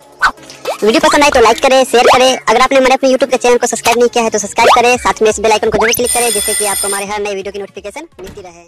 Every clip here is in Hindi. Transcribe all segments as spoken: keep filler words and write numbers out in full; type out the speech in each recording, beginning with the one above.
वीडियो पसंद आए तो लाइक करें, शेयर करें। अगर आपने हमारे अपने यूट्यूब के चैनल को सब्सक्राइब नहीं किया है तो सब्सक्राइब करें, साथ में इस बेल आइकन को जरूर क्लिक करें जिससे कि आपको हमारे हर नए वीडियो की नोटिफिकेशन मिलती रहे।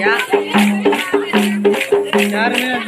चार मिनट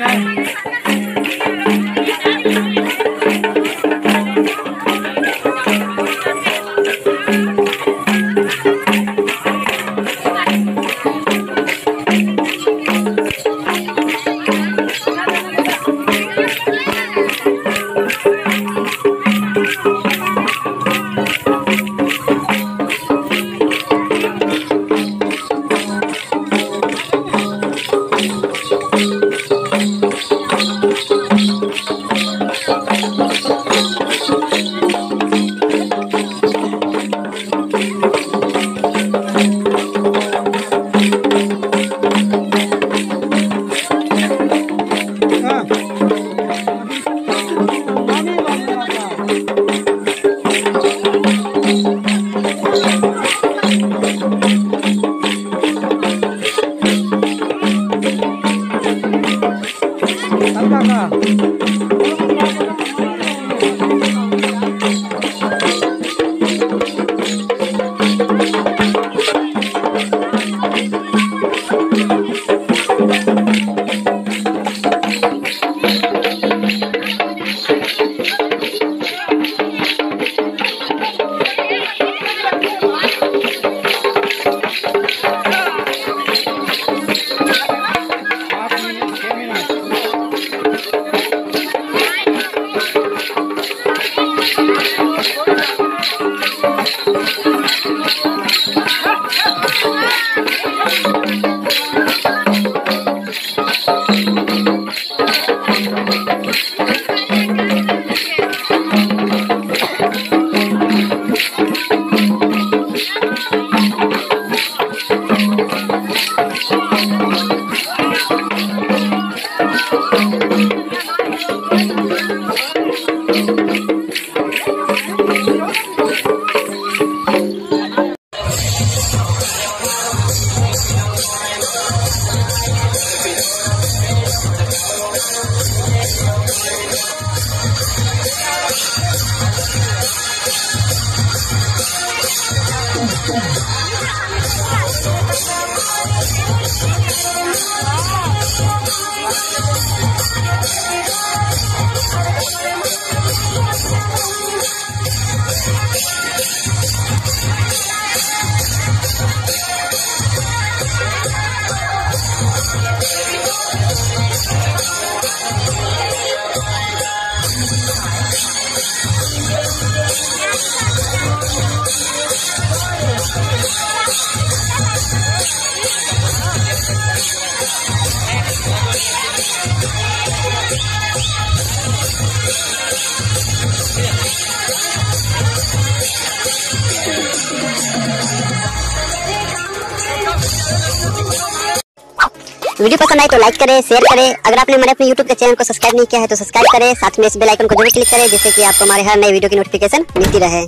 वीडियो पसंद आए तो लाइक करें, शेयर करें। अगर आपने हमारे अपने यूट्यूब के चैनल को सब्सक्राइब नहीं किया है तो सब्सक्राइब करें, साथ में इस बेल आइकन को जरूर क्लिक करें जिससे कि आपको हमारे हर नए वीडियो की नोटिफिकेशन मिलती रहे।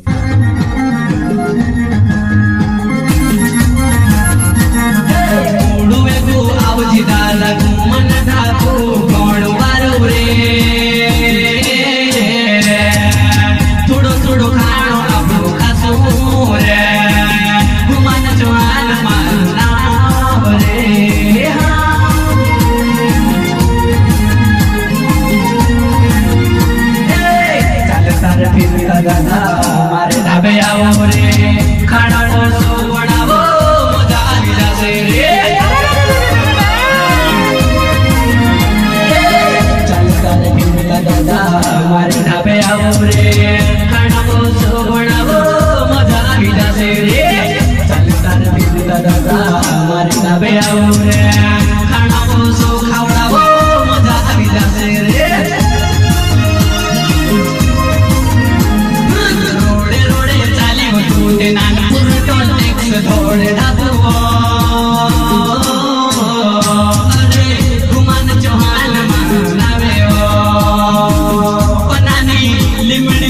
मारे ढाबे आओ रे, खाना तो सो बनाओ, मजा आ जासे रे। चल कर फिर दादा मारे ढाबे आओ रे, खाना तो सो बनाओ, मजा आ जासे रे। चल कर फिर दादा मारे ढाबे आओ रे, खाना तो सो खाओ, मजा आ जासे रे। थोड़े डाबो अरे गुमान चौहान मानावे ओ बनानी लिमड़ी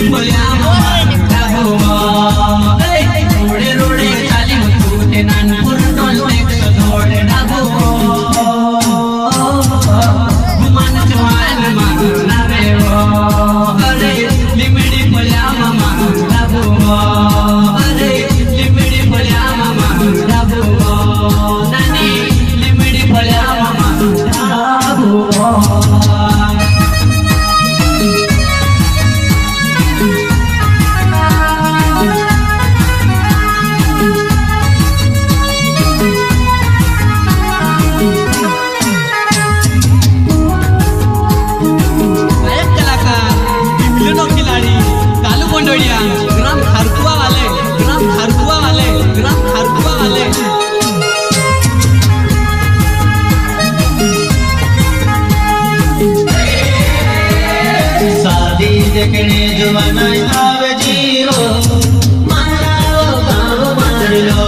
देखने जुबान आवे जीरो मारा गाँव मार लो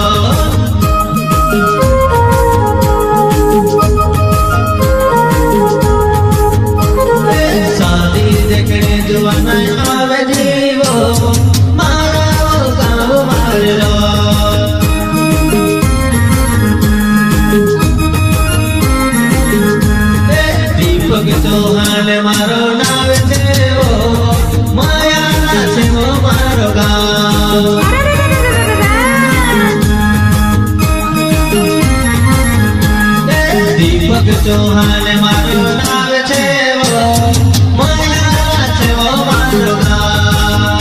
शादी देखने जुबान आवे जीरो मारा गाँव मार लो दीपक चौहान मारो नाव छे वो माया ना छे वो मारो गाँव दीपक चौहान मारो नाव छे वो माया ना छे वो मारो गाँव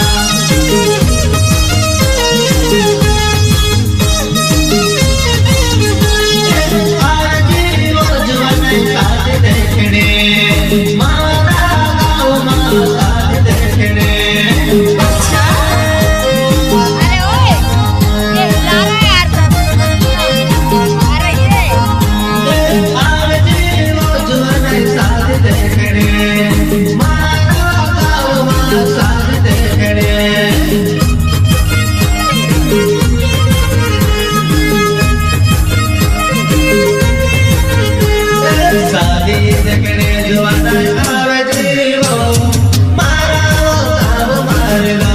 आरजी वो जुबान साथ देखने मारा गाँव माँ साथ देखने अरे ओए ये जा रहा है यार सब अरे ये आरजी वो जुबान साथ देखने मारा गाँव माँ साथ देखने शादी देखने जुबान आवे जीरो मारा गाँव मार लो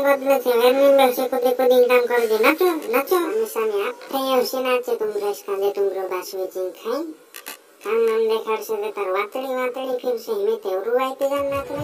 बदलेथे हेरमिन रसे कुदे कुदिङ काम गर्दै नाच्यो नाच्यो निशाने आफै औसे नाचे तुम्रो खाजे तुम्रो बासुई जिङ खाइ काम नाम देखार से दे तर वातडी वातडी फिर से हिमे ते रुवाइते जान नाच्ने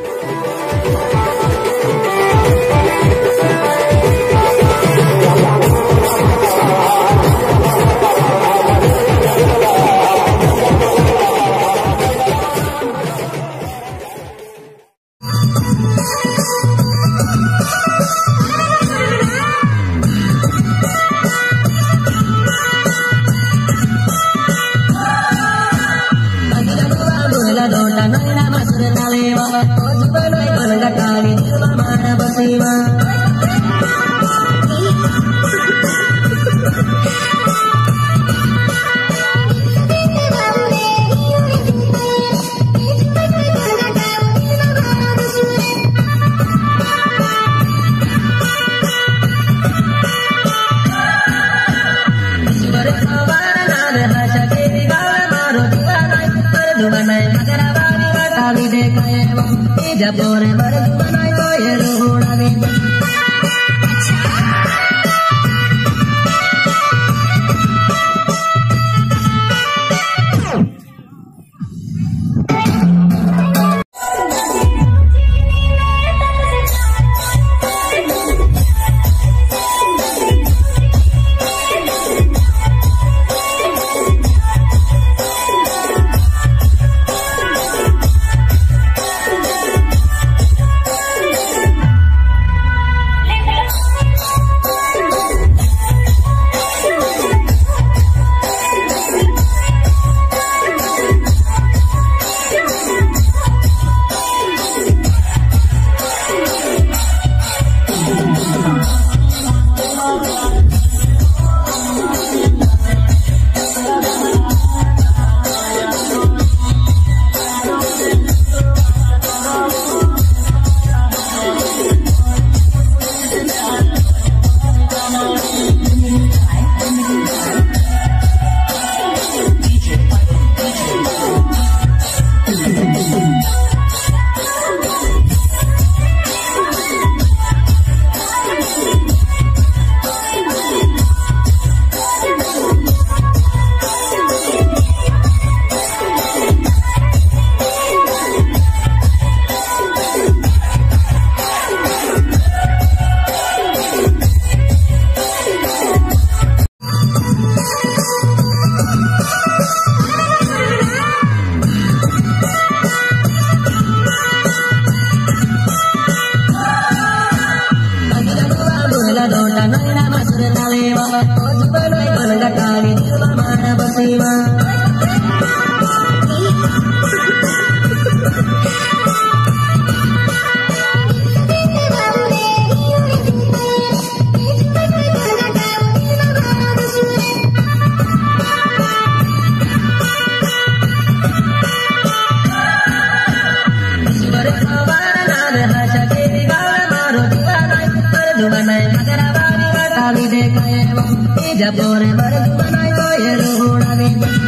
Japore barumai koyeru hunani Japore barumai koyeru hunani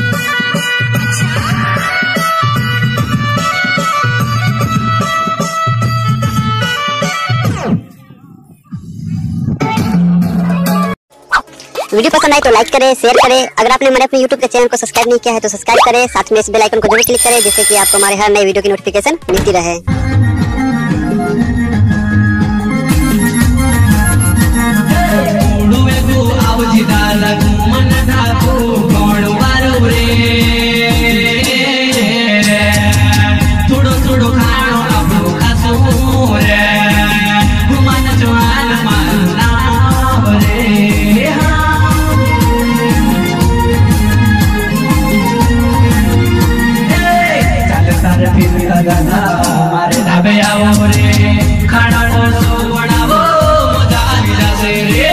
video पसंद आए तो लाइक करें, शेयर करें। अगर आपने हमारे अपने यूट्यूब के चैनल को सब्सक्राइब नहीं किया है तो सब्सक्राइब करें, साथ में इस बेल आइकन को जरूर क्लिक करें जिससे कि आपको हमारे हर नए वीडियो की नोटिफिकेशन मिलती रहे। थोड़ो थोड़ो खानो अपनो खासो रे घुमान जवान माना रे चल तार फिर दादा मारे ढाबे आओ रे खाना सो बनावो मजा आ जासे रे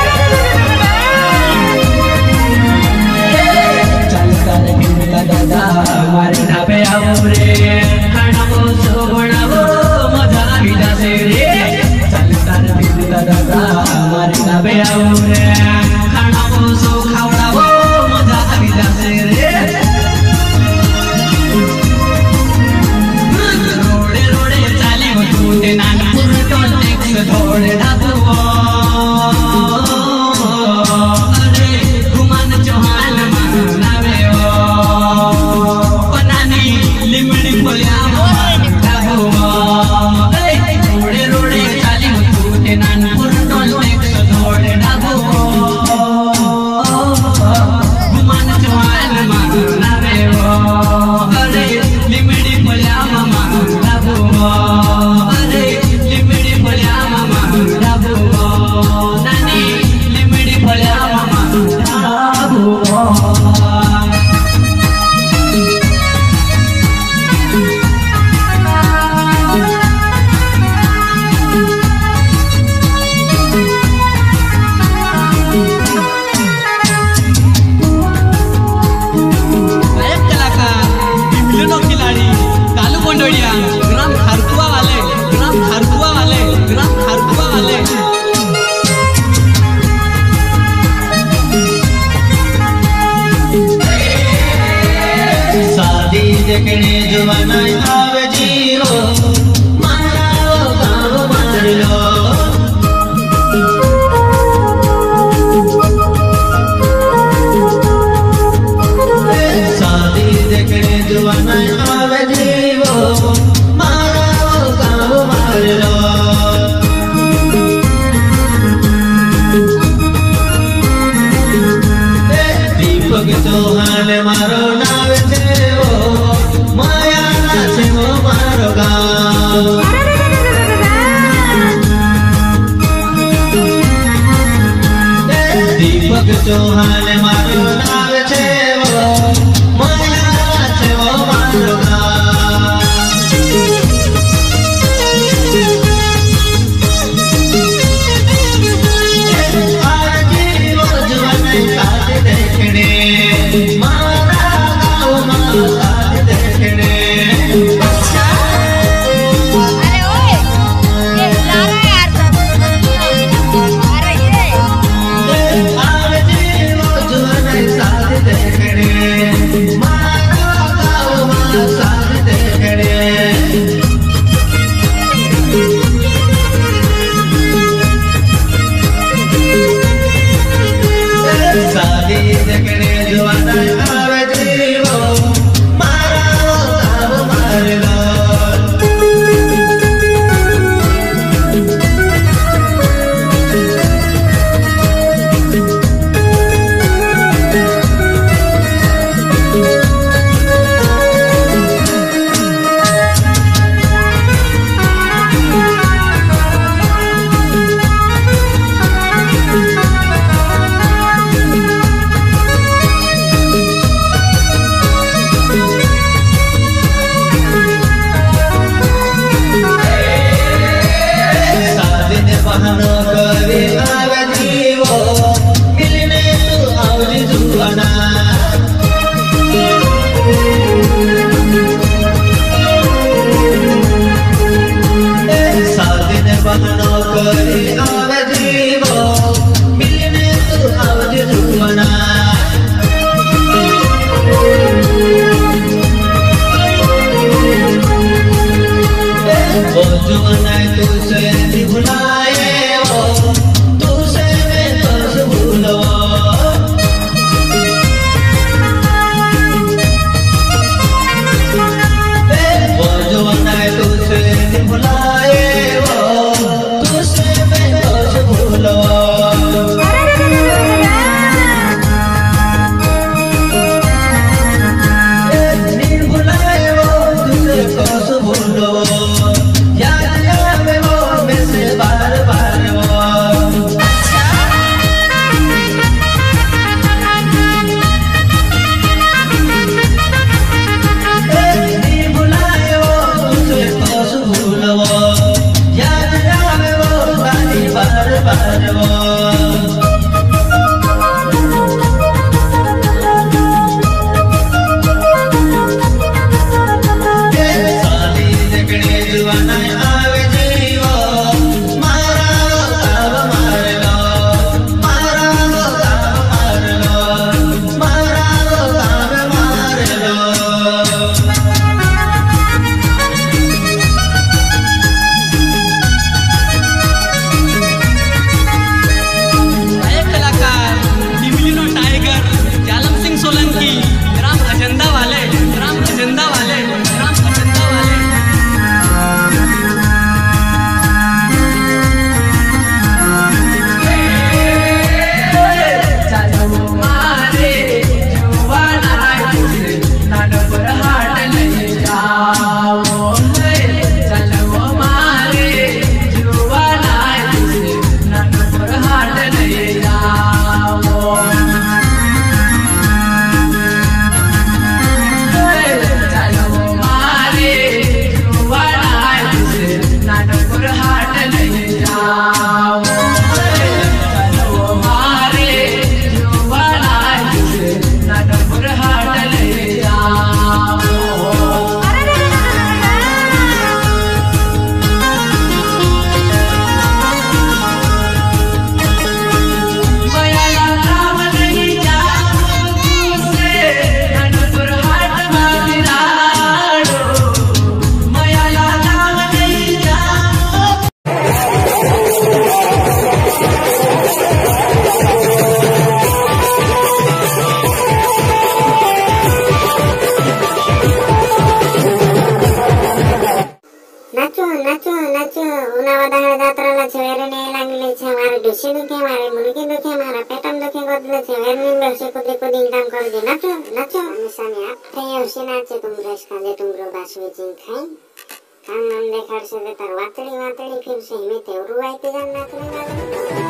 चल तार फिर दादा मारे ढाबे आओ रे खाना सो बनावो मजा आ जासे रे चल तार फिर दादा मारे ढाबे आओ रे खाना सो खावड़ावो मजा आ जासे रे रोडे रोडे चाली वो नानपुर टोल थोड़े जाबो नानी लिमिडी फळ्या मामा जाबो ग्राम खारकुआ वाले ग्राम खारकुआ वाले ग्राम खारकुआ वाले शादी देखने जवाना आवे जीरो मारो गाँव मार लो शादी देखने जवाना आवे जीरो दीपक चौहान मारो नाव छे वो माया ना छे वो मारो गाँव दीपक चौहान मारो नाव छे वो माया ना छे वो मारो गाँव મારી ડોશી દુખે, મારી મુલકી દુખે, મારા પેટમ દુખે, ગોદલે છે, વેરનિંદર છે, કુદી કુદી કામ કરજે, નાચો નાચો નિશાને આપ થઈ આવશે નાચે તુમ રસ ખાજે તુમરો બાસવી જીન ખાઈ કામ નામ દેખાડશે તે તાર વાતડી વાતડી ફિરશે હિમે તે ઉરુવાઈતી જાન નાચને વાળી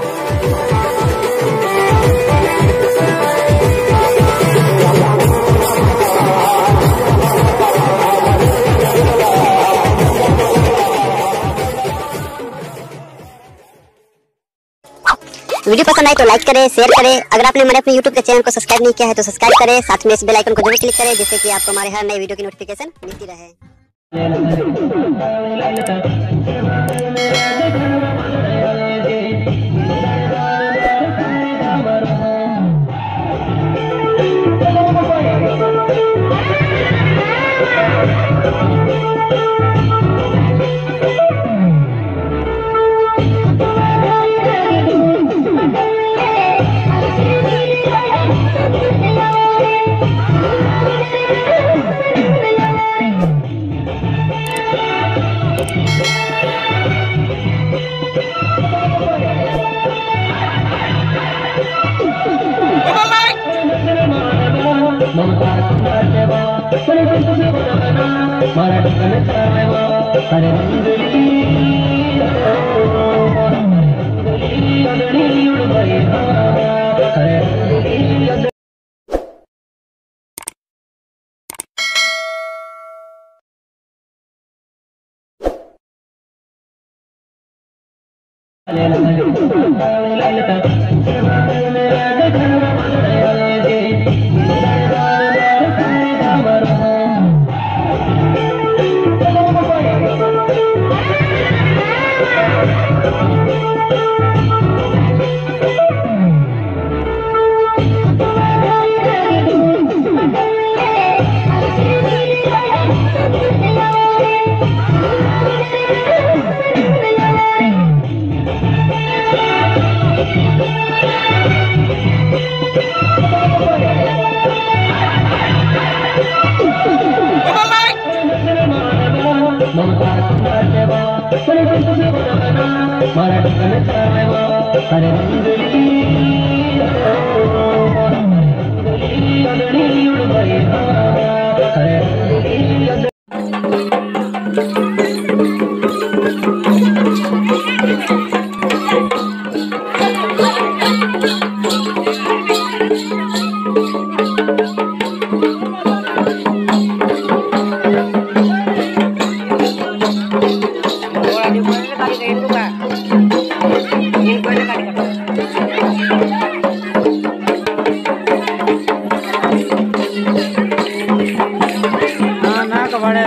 वीडियो पसंद आए तो लाइक करें, शेयर करें। अगर आपने हमारे अपने यूट्यूब के चैनल को सब्सक्राइब नहीं किया है तो सब्सक्राइब करें, साथ में इस बेल आइकन को जरूर क्लिक करें जिससे कि आपको हमारे हर नए वीडियो की नोटिफिकेशन मिलती रहे। हाँ ना कबाड़े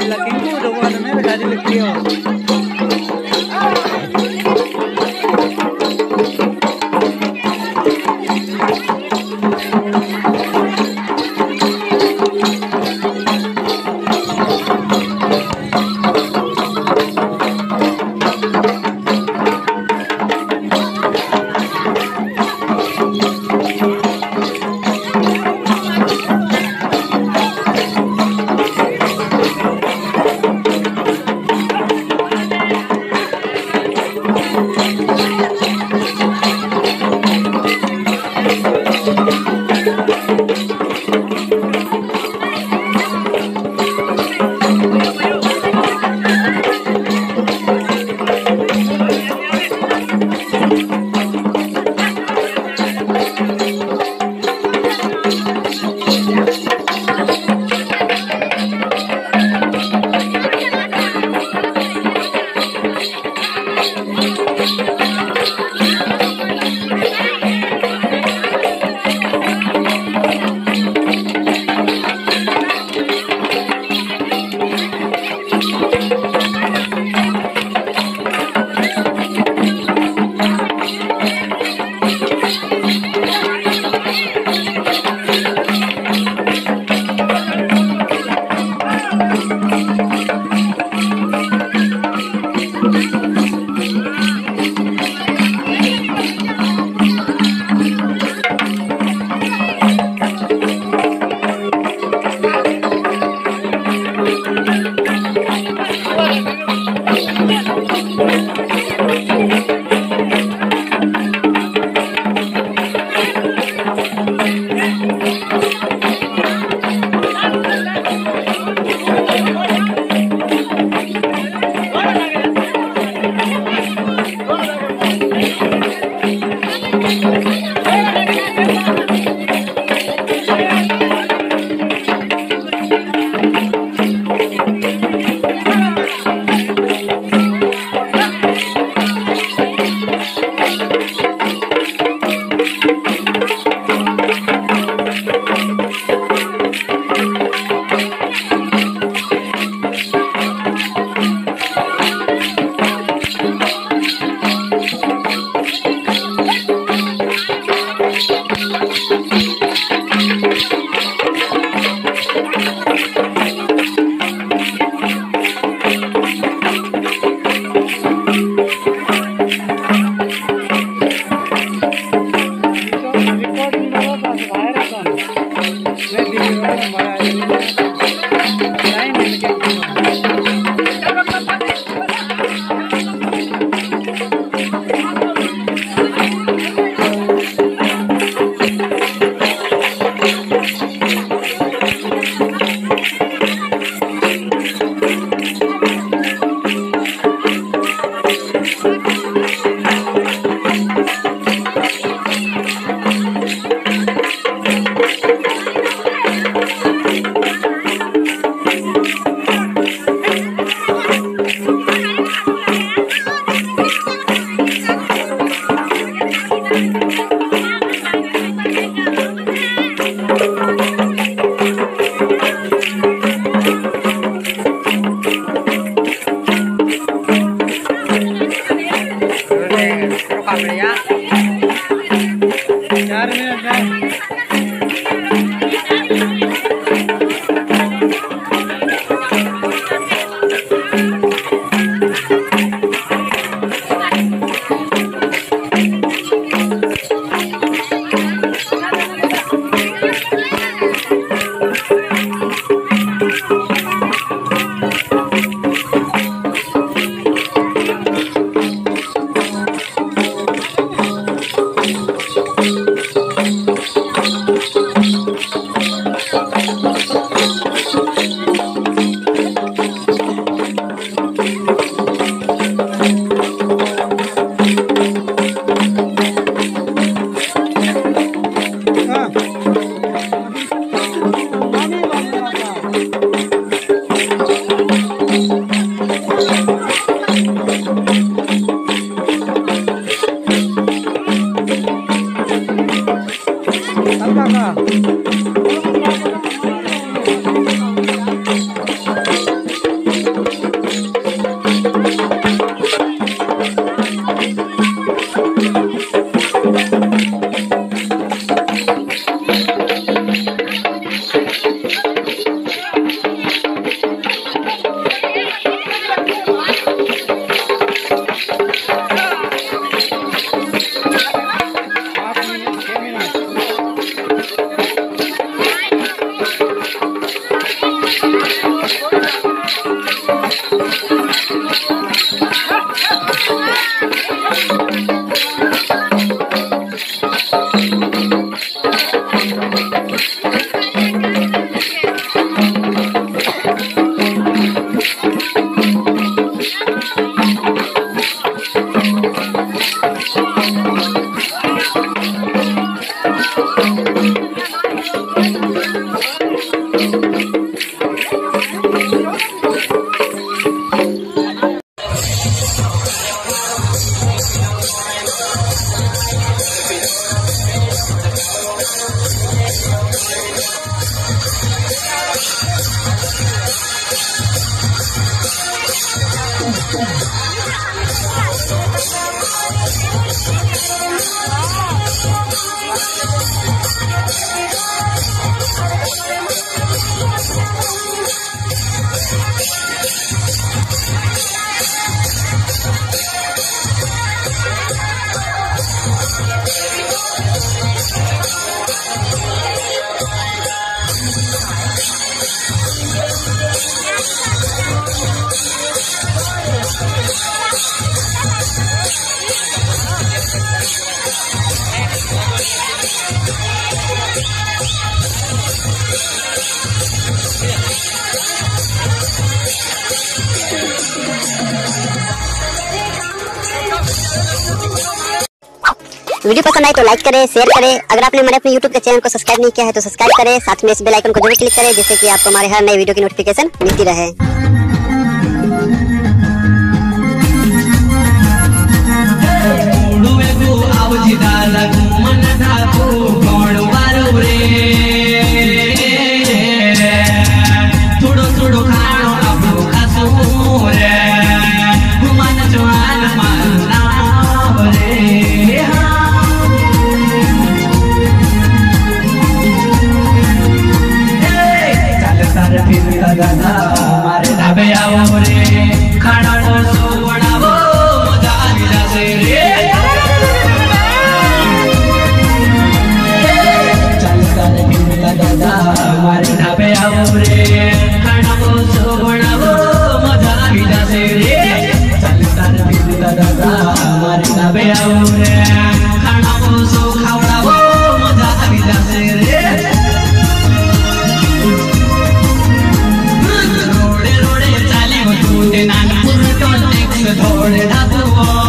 चार मिनट में वीडियो पसंद आए तो लाइक करें, शेयर करें। अगर आपने हमारे अपने यूट्यूब के चैनल को सब्सक्राइब नहीं किया है तो सब्सक्राइब करें, साथ में इस बेल आइकन को जरूर क्लिक करें जिससे कि आपको हमारे हर नए वीडियो की नोटिफिकेशन मिलती रहे। खाना सो खावड़ावो मजा आवी जासे रे रोडे रोडे चाली तूटे नागपुर टोल टैक्स धोड़े ढाबो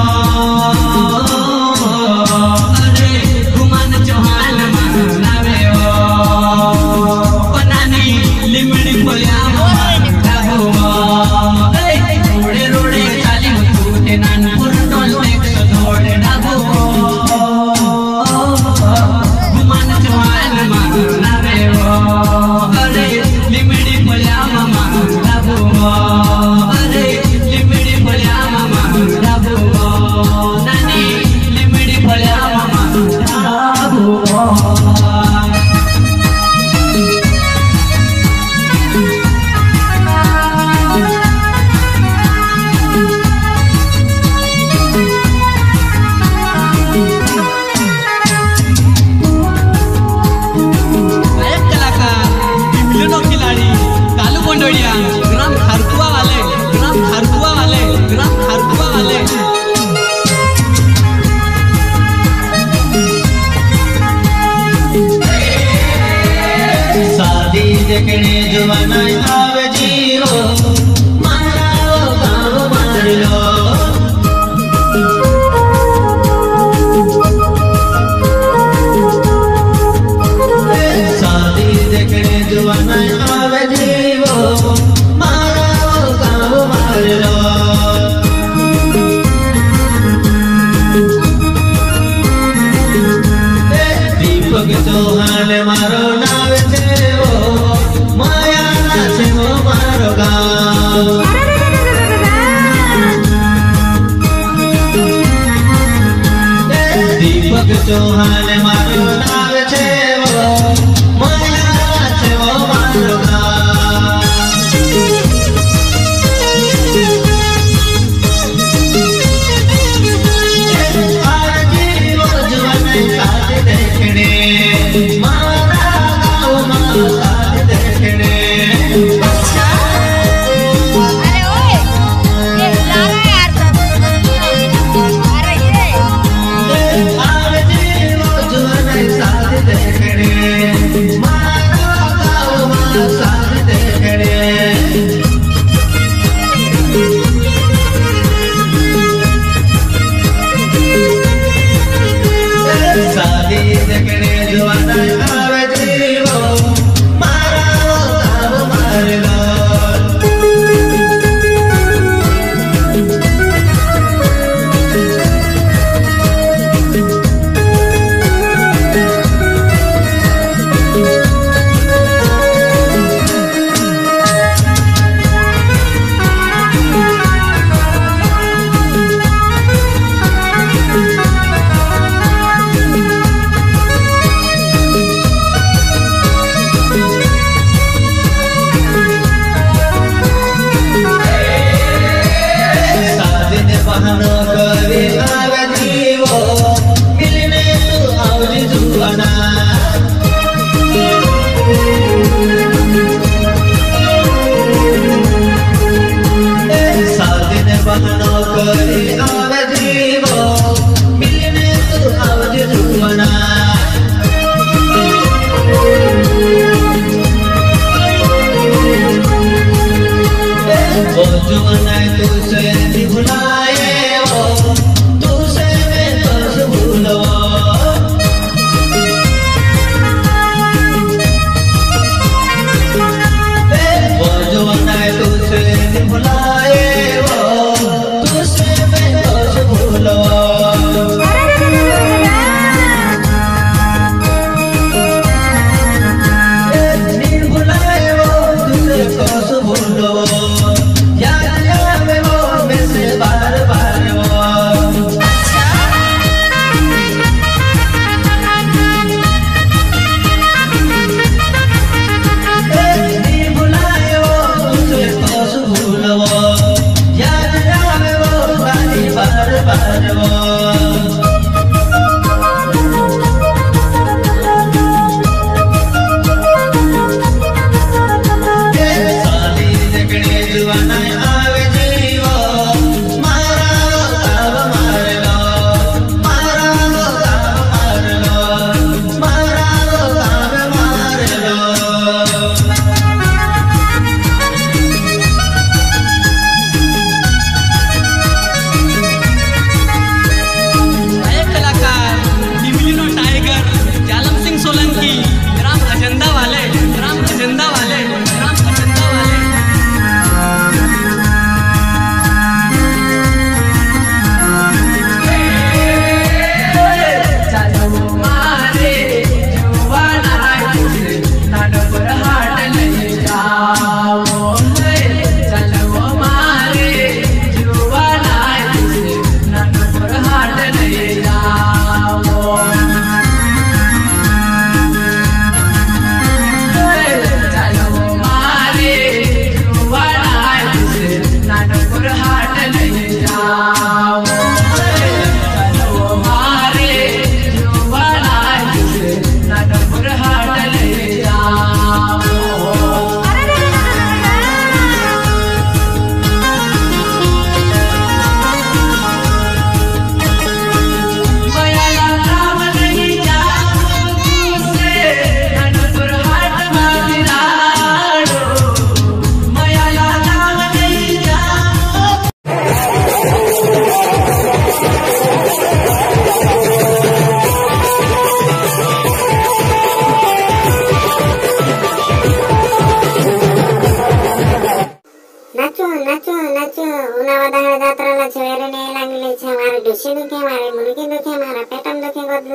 अरे गुमान चौहान नावे बनानी लिमड़ी बोलिया रोडे रोडे चाली तूटे नागपुर टोल टैक्स धोड़े ढाबो गुमान चौहान नावे अरे लिमड़ी बोलिया मामा ढाबो अरे लिमड़ी बोलिया मामा ढाबो नानी लिमड़ी बोलिया मामा ढाबो ग्राम खारकुआ वाले ग्राम खारकुआ वाले ग्राम खारकुआ वाले शादी देखने जवाना आवे जीरो मारो गाँव मार लो शादी देखने जवाना आवे जीरो दीपक चौहान मारो नाव छे वो माया ना छे वो मारो गाँव दीपक चौहान मारो नाव छे वो माया ना छे वो मारो गाँव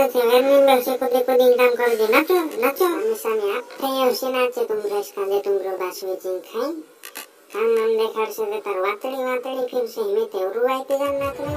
છે વેરમિંદર છે કુદી કુદી કામ કરી દે નાચો નાચો નિશાને આપ થઈ આવશે નાચે તુમ રસ કાંદે તુમરો બાસવી જીન ખાઈ કામ નામ દેખાડશે તે તાર વાતડી વાતડી ફિરશે મે તે રૂવાઈતી જાન નાચને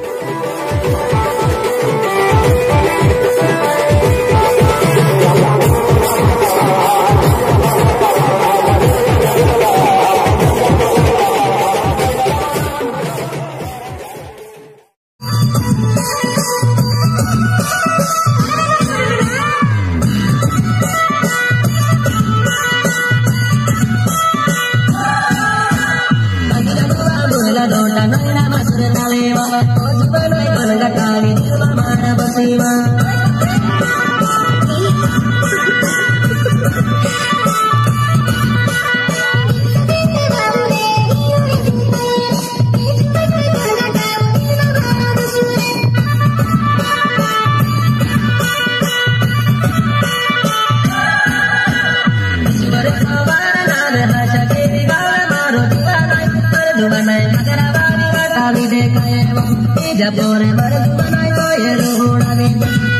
Japore baru बनाए तो ये रोड़ा में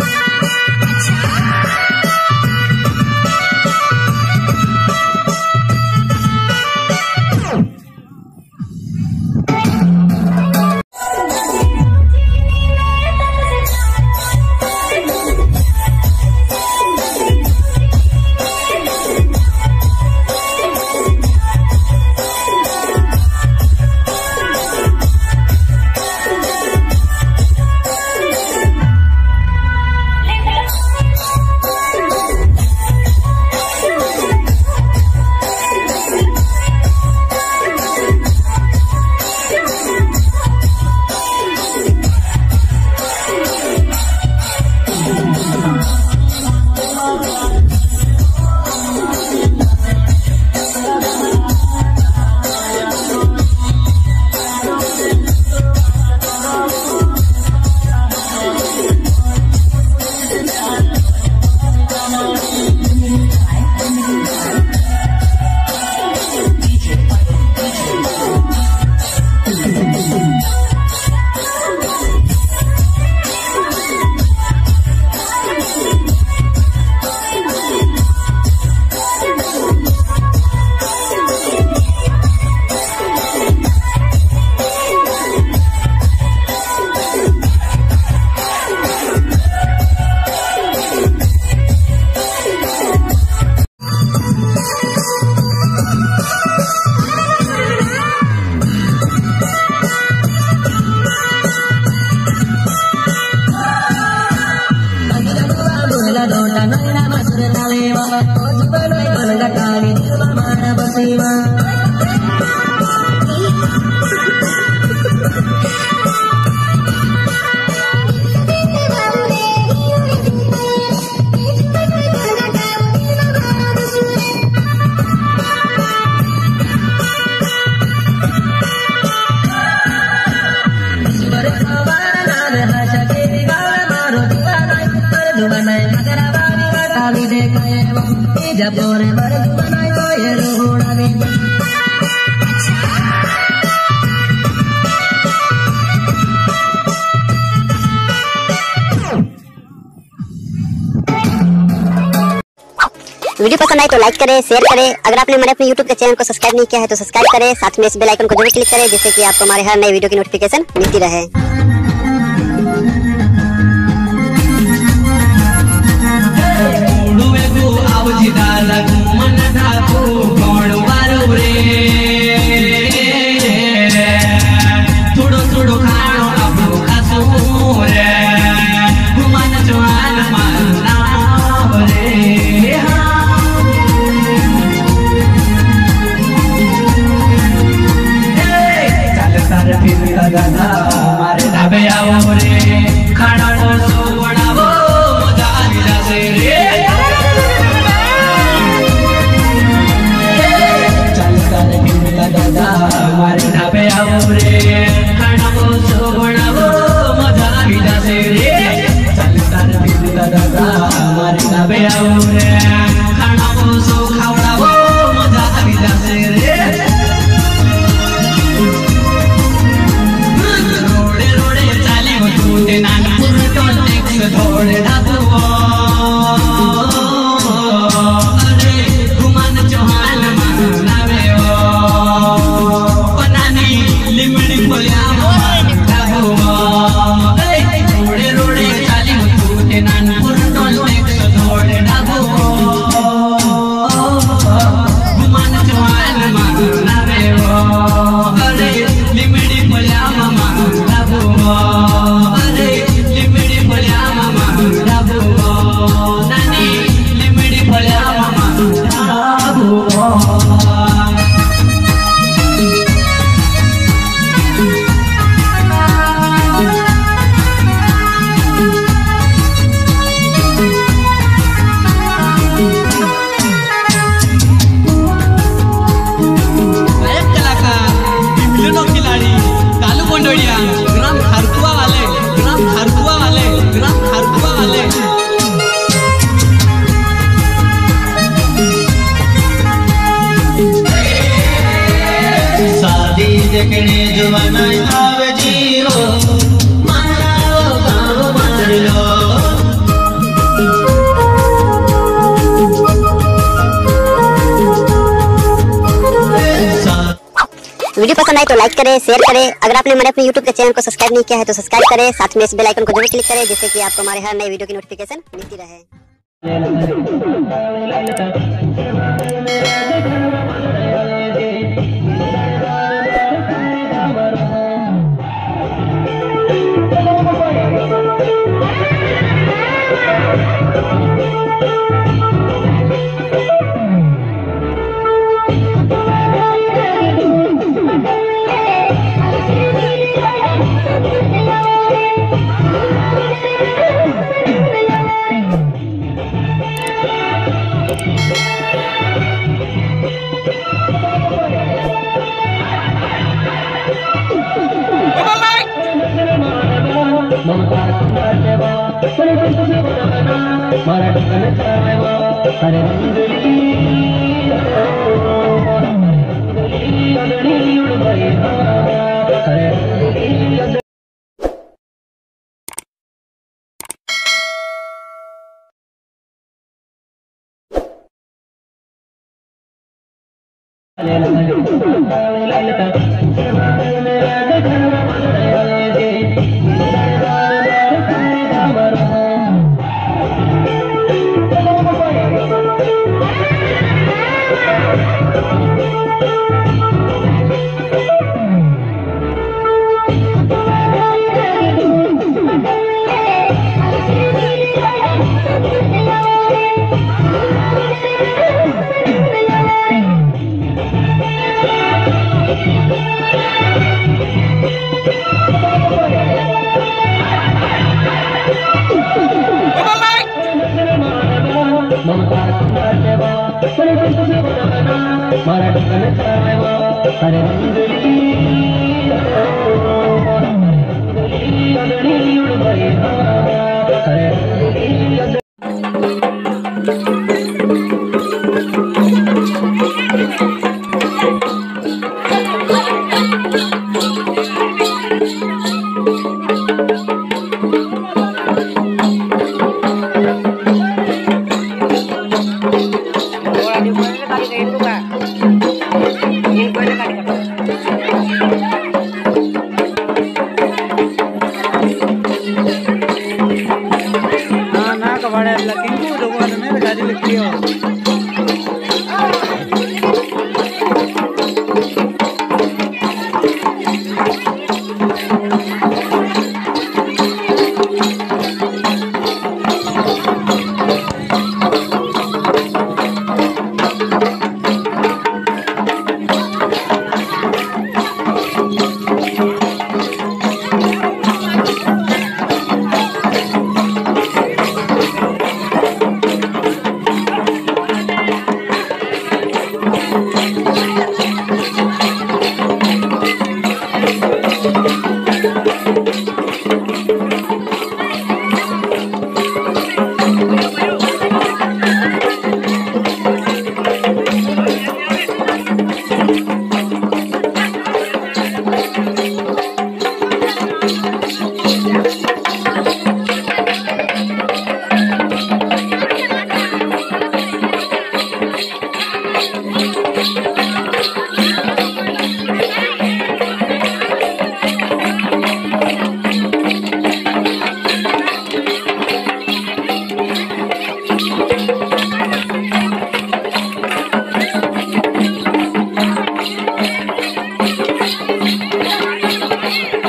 Japore baru बनाए तो ये रोड़ा में वीडियो पसंद आए तो लाइक करें, शेयर करें। अगर आपने हमारे अपने यूट्यूब के चैनल को सब्सक्राइब नहीं किया है तो सब्सक्राइब करें, साथ में इस बेल आइकन को जरूर क्लिक करें जिससे कि आपको हमारे हर नए वीडियो की नोटिफिकेशन मिलती रहे। थोड़ो थोड़ो खानो आपको खासो रे घुमान जवान मारना रे चल तार फिर दादा मारे ढाबे आओ रे खाना सो बनावो मजा आ जासे रे चल तार फिर दादा मारे ढाबे आओ रे खाना सो बनावो मजा आ जासे रे चल तार फिर दादा मारे ढाबे आओ रे खाना सो खावड़ावो मजा आ जासे रे रोडे रोडे चाली वो टूटे नानपुर टोल टेक्स थोड़े नानी लिमिडी फळ्या ग्राम खारकुआ वाले ग्राम खारकुआ वाले ग्राम खारकुआ वाले शादी देखने जवाना आवे जीरो मारो गाँव मार लो। वीडियो पसंद आए तो लाइक करें, शेयर करें। अगर आपने हमारे अपने यूट्यूब के चैनल को सब्सक्राइब नहीं किया है तो सब्सक्राइब करें, साथ में इस बेल आइकन को जरूर क्लिक करें जिससे कि आपको हमारे हर नए वीडियो की नोटिफिकेशन मिलती रहे।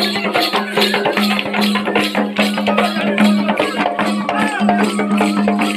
Thank you.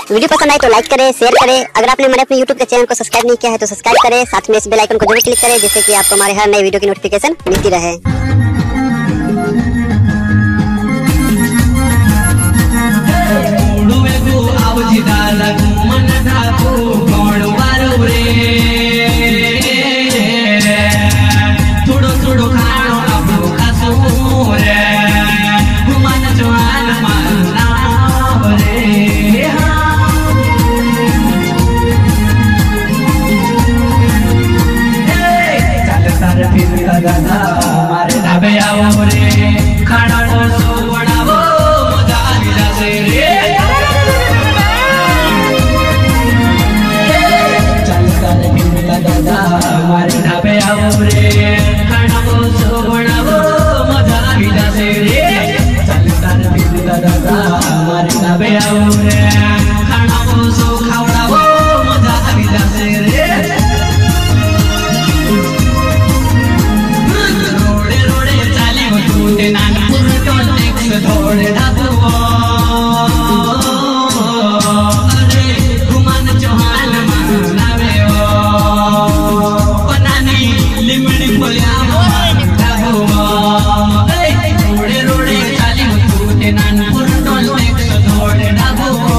वीडियो पसंद आए तो लाइक करें, शेयर करें। अगर आपने हमारे अपने यूट्यूब के चैनल को सब्सक्राइब नहीं किया है तो सब्सक्राइब करें, साथ में इस बेल आइकन को जरूर क्लिक करें जिससे कि आपको हमारे हर नए वीडियो की नोटिफिकेशन मिलती रहे। दादा मारे ढाबे आओ रे, खाना डोसो बनावो मजा आ जासे रे। चल कर फिरता दादा मारे ढाबे आओ रे, खाना डोसो बनावो मजा आ जासे रे। चल कर फिरता दादा मारे ढाबे आओ रे, खाना डोसो खावड़ावो मजा आ जासे रे। थोड़े ढाबुओ अरे घुमान चौहान मानावे ओ बनानी लिमड़ी बोलिया ढाबुओ रोड़े रोड़े चाली होते नानपुर टोल टेक्स थोड़े ढाबुओ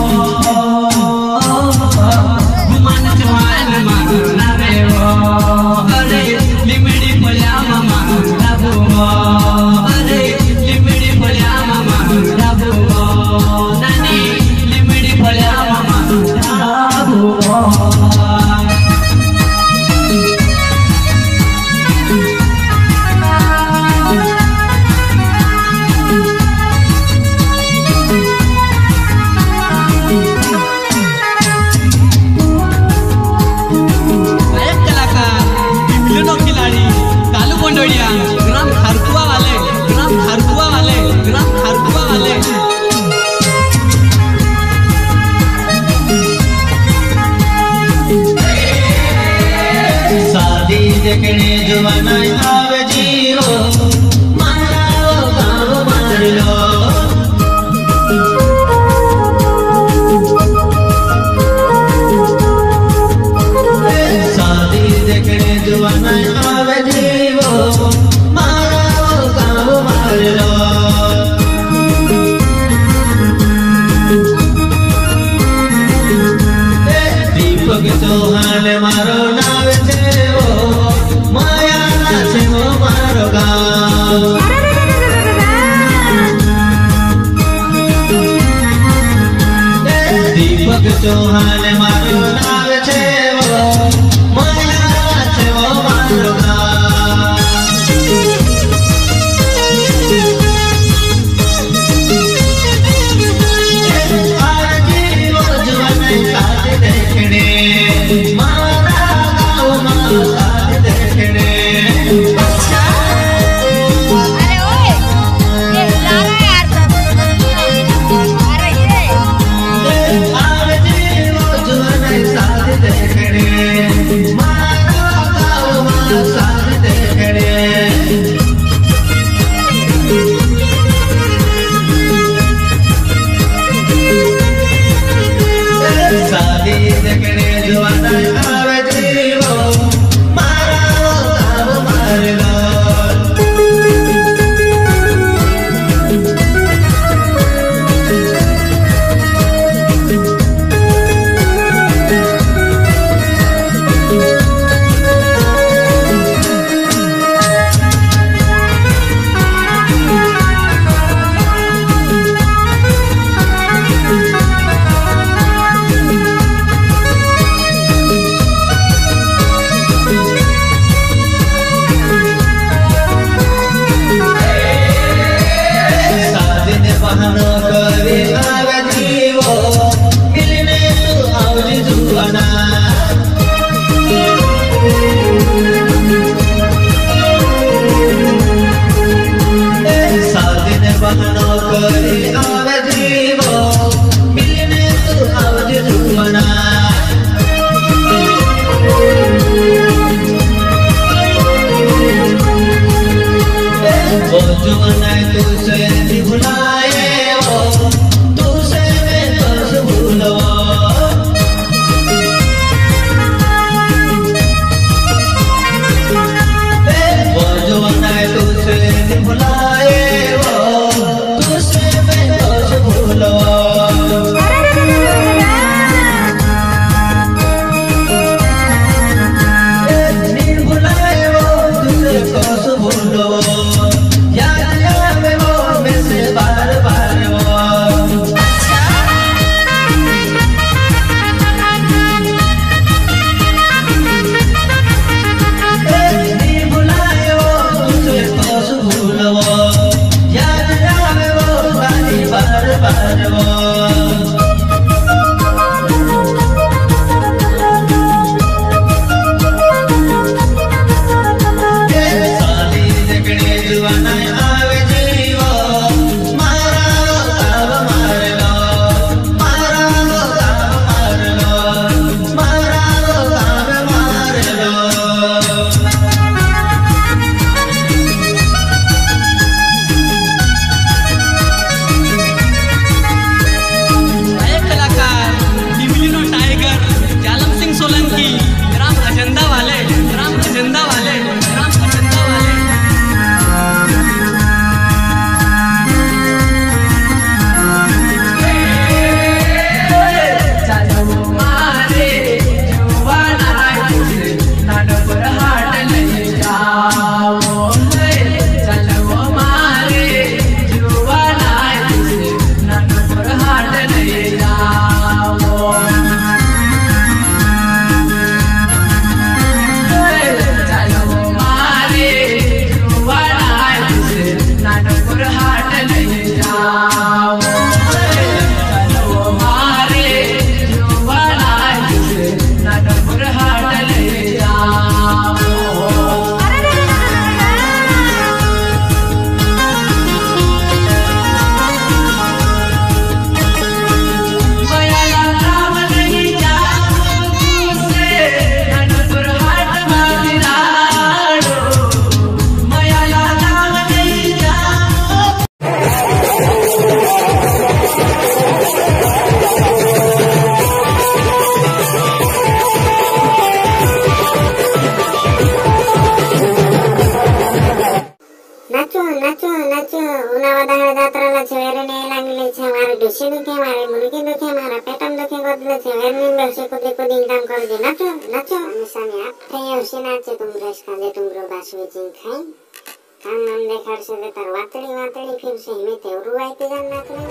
घुमान चौहान मानावे ओ अरे लिमड़ी बोलिया मामा ढाबुओ अरे लिमड़ी बोलिया नानी लिमड़ी बोलिया मामा ढाबुओ। कलाकार विभिन्न खिलाड़ी कालू गोंडोड़िया ग्राम खारकुआ वाले ग्राम खारकुआ वाले ग्राम खारकुआ वाले शादी देखने जवाना आवे जीरो मारो गाँव मार लो। शादी देखने जवाना आवे जीरो मारो गाँव मार लो। दीपक चौहान मारो नाव छे वो माया ना छे वो मारो गाँव। दीपक चौहान मारो नाव छे वो माया ना छे वो मारो गाँव। भुलाए हो तुझसे मैं तो भूलो। भुलाए वो तुझसे मैं कुछ भूलो नींद भुलाए वो तुझसे कुछ भूलो याद आवे वो मैं से बार बार वो नाचो नाचो नाचो उन्हाळा दहा जात्राला છે વેરને લાગલે છે મારે ડોસી દુખે મારે મુલકી દુખે મારા પેટમ દુખે ગોદલે છે વેરને દોસી કુદી કુદી કામ કરજે નાચો નાચો નિશાને આપ થઈ હશે નાચે તુમ રસ ખાજે તુમ રો બાસવી જીન ખાઈ કામ નામ દેખાડશે તે તાર વાતડી વાતડી ફિરશે મે તે રૂવાઈતી જાન નાચને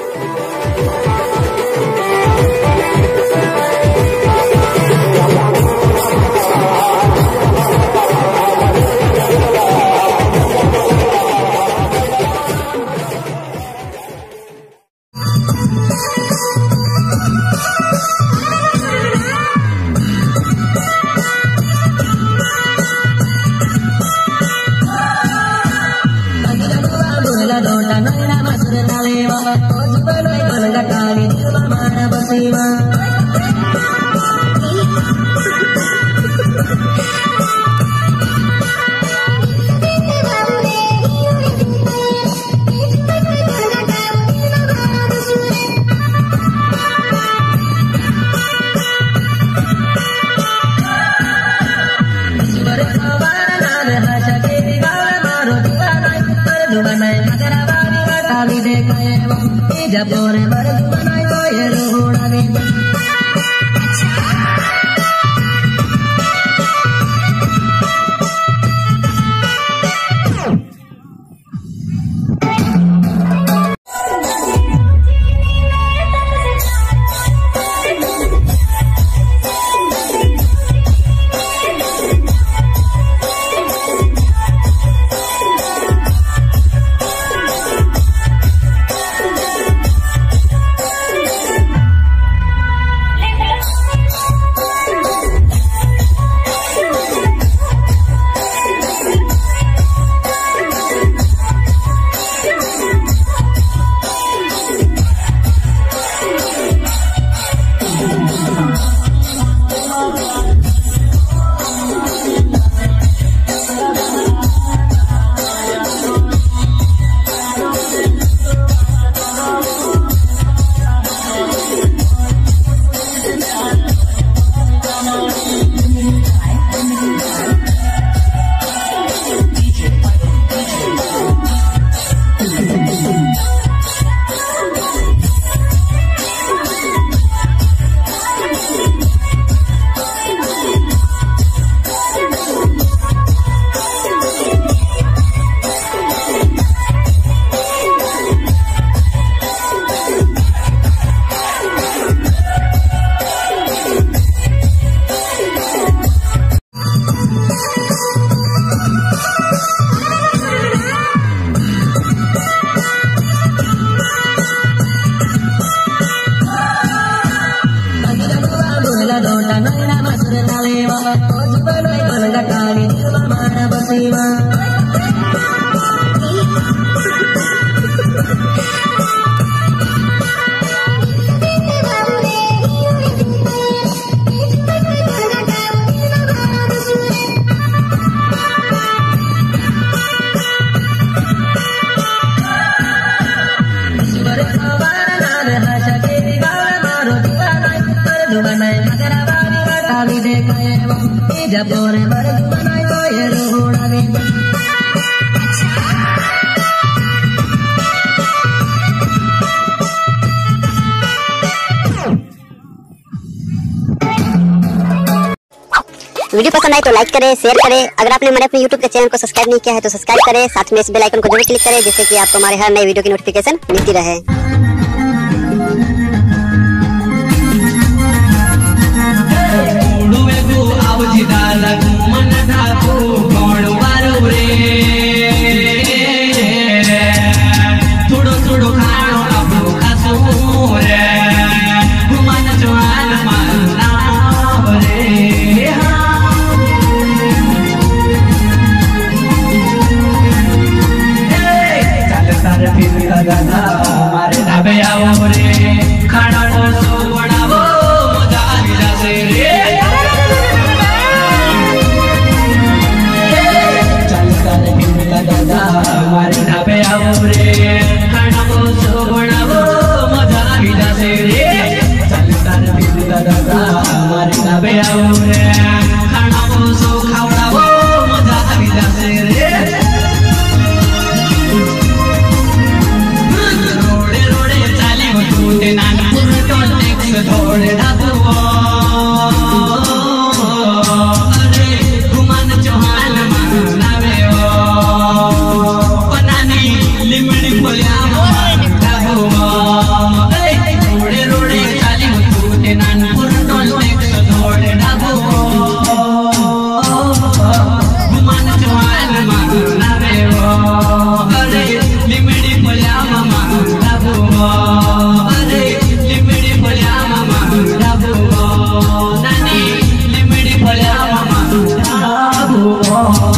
Japore baru बनाए ये रोड़ा में वीडियो पसंद आए तो लाइक करें, शेयर करें। अगर आपने हमारे अपने यूट्यूब के चैनल को सब्सक्राइब नहीं किया है तो सब्सक्राइब करें, साथ में इस बेल आइकन को जरूर क्लिक करें जिससे कि आपको हमारे हर नए वीडियो की नोटिफिकेशन मिलती रहे। मारे ढाबे आओ रे, खाना डोसो बनावो, मजा आ जासे रे। चल कर फिरता दादा मारे ढाबे आओ रे, खाना डोसो बनावो, मजा आ जासे रे। चल कर फिरता दादा मारे ढाबे आओ रे, खाना डोसो खावड़ावो, मजा आ जासे रे। थोड़े ढाबो अरे घुमान चौहान मानावे ओ बनानी लिमड़ी बोलिया ढाबो थोड़े रोड़े चाली छूटे नानपुर टोल थोड़े ढाबो घुमान चौहान मानावे ओ अरे लिमड़ी बोलिया मामा ढाबो अरे लिमड़ी बोलिया नानी लिमड़ी बोलिया मामा ढाबो।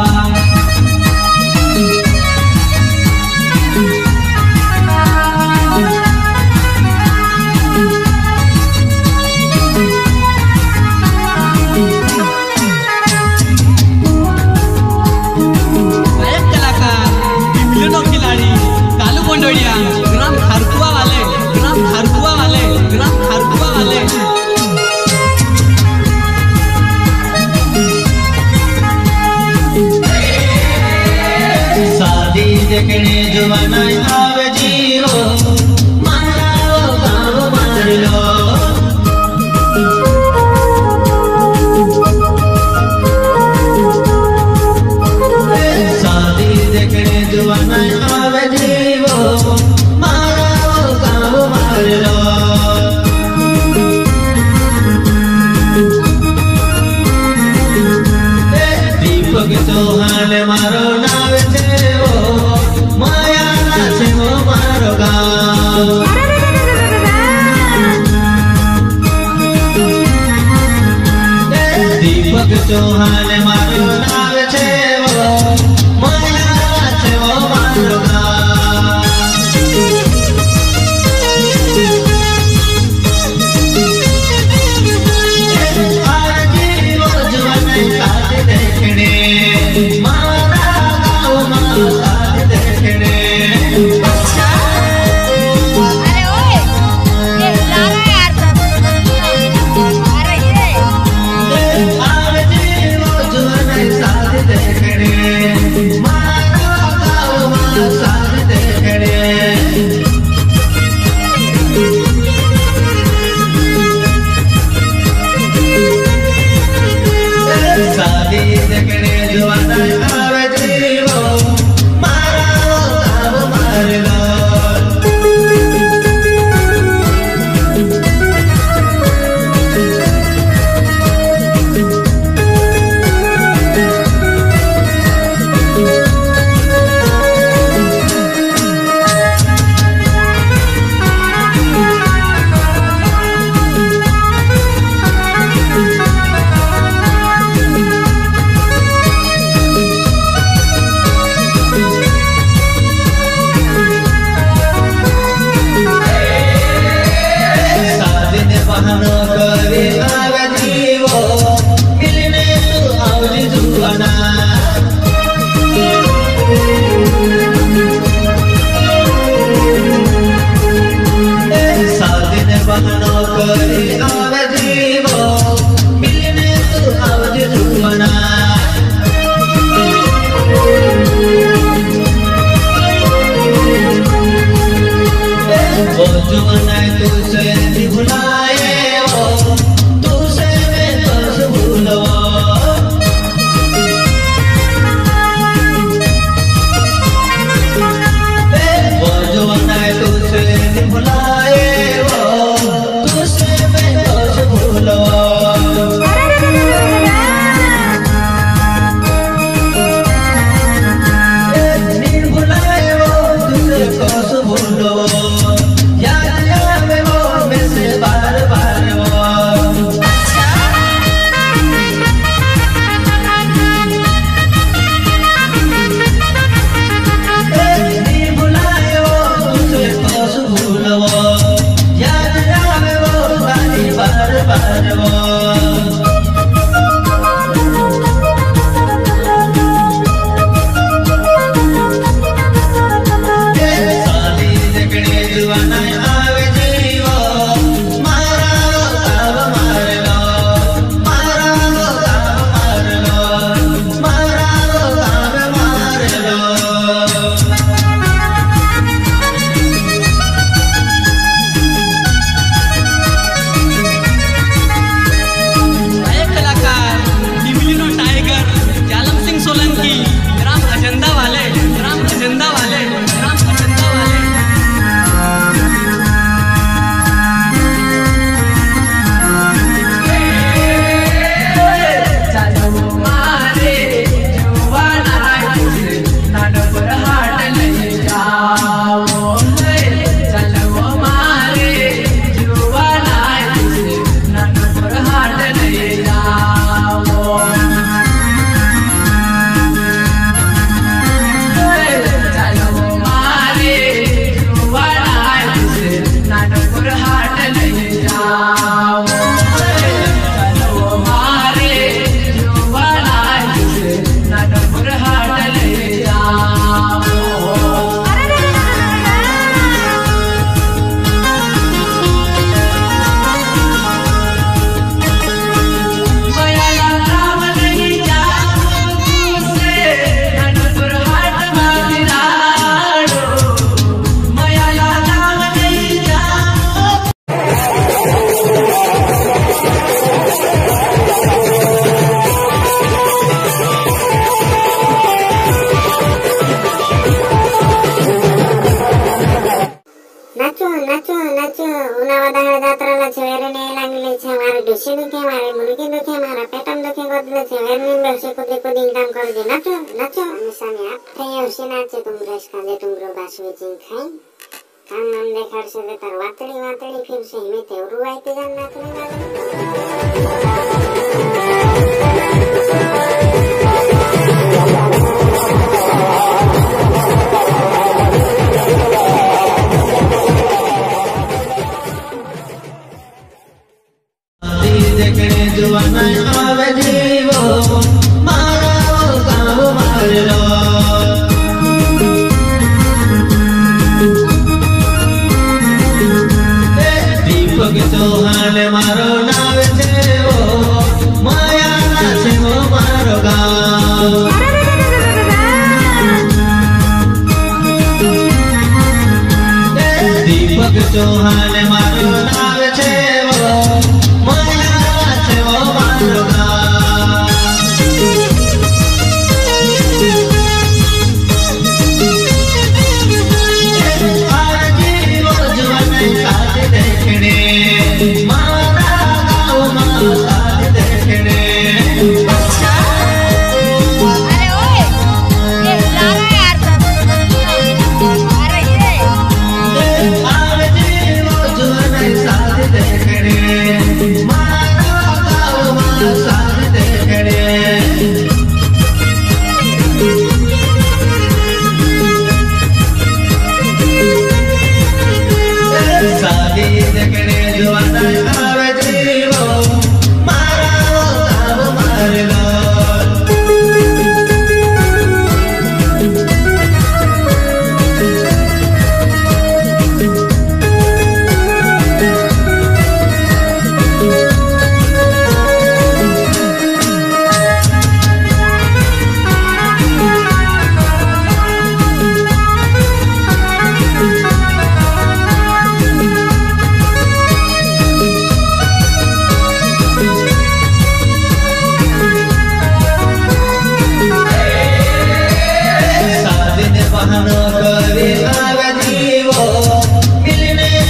खिलाड़ी कालू कोंडोड़िया ग्राम खारकुआ वाले ग्राम खारकुआ वाले ग्राम खारकुआ वाले शादी देखने जवाना आवे जीरो मारो गाँव मार लो। शादी देखने जवाना आवे जीरो मारो गाँव मार लो। दीपक चौहान मारो नाव छे वो माया ना छे वो मारो गाँव। दीपक चौहान मारो नाव छे वो माया ना छे वो मारो गाँव। भुलाए वो तुझसे मैं बस भूलो। भुलाए वो तुझसे मैं कैसे भूलो नींद भुलाए वो तुझसे कैसे भूलो याद आवे वो मैं से बार बार वो याद आवे वो गाली बार बार वो साली देखने जुआना आवे जीवो मारा काव मार लो मारा काव मार लो मारा काव मार लो नाचो नाचो नाचो उनावादा जात्राला छे वेरने लागले छे मारे डोशी दुखे मारे मुलगी दुखे मारा पेटम दुखे गोदले छे वेरने डोशी कुदी कुदी काम करजे नाचो नाचो निशाने आप થઈ આવશે નાચે તુમ રસ ખાજે તુમરો બાસવી જીન ખાઈ કામ નામ દેખાડશે તે તાર વાતડી વાતડી ફિરશે મે તે રૂવાઈતી જાન નાચને देखने जुआना आवे जीवो मारा काव मार लो दीपक चौहान मारो नाव छे वो माया ना छे वो मारो गाँव दीपक चौहान मारो नाव छे वो बहाना करे आवे जीवो मिलने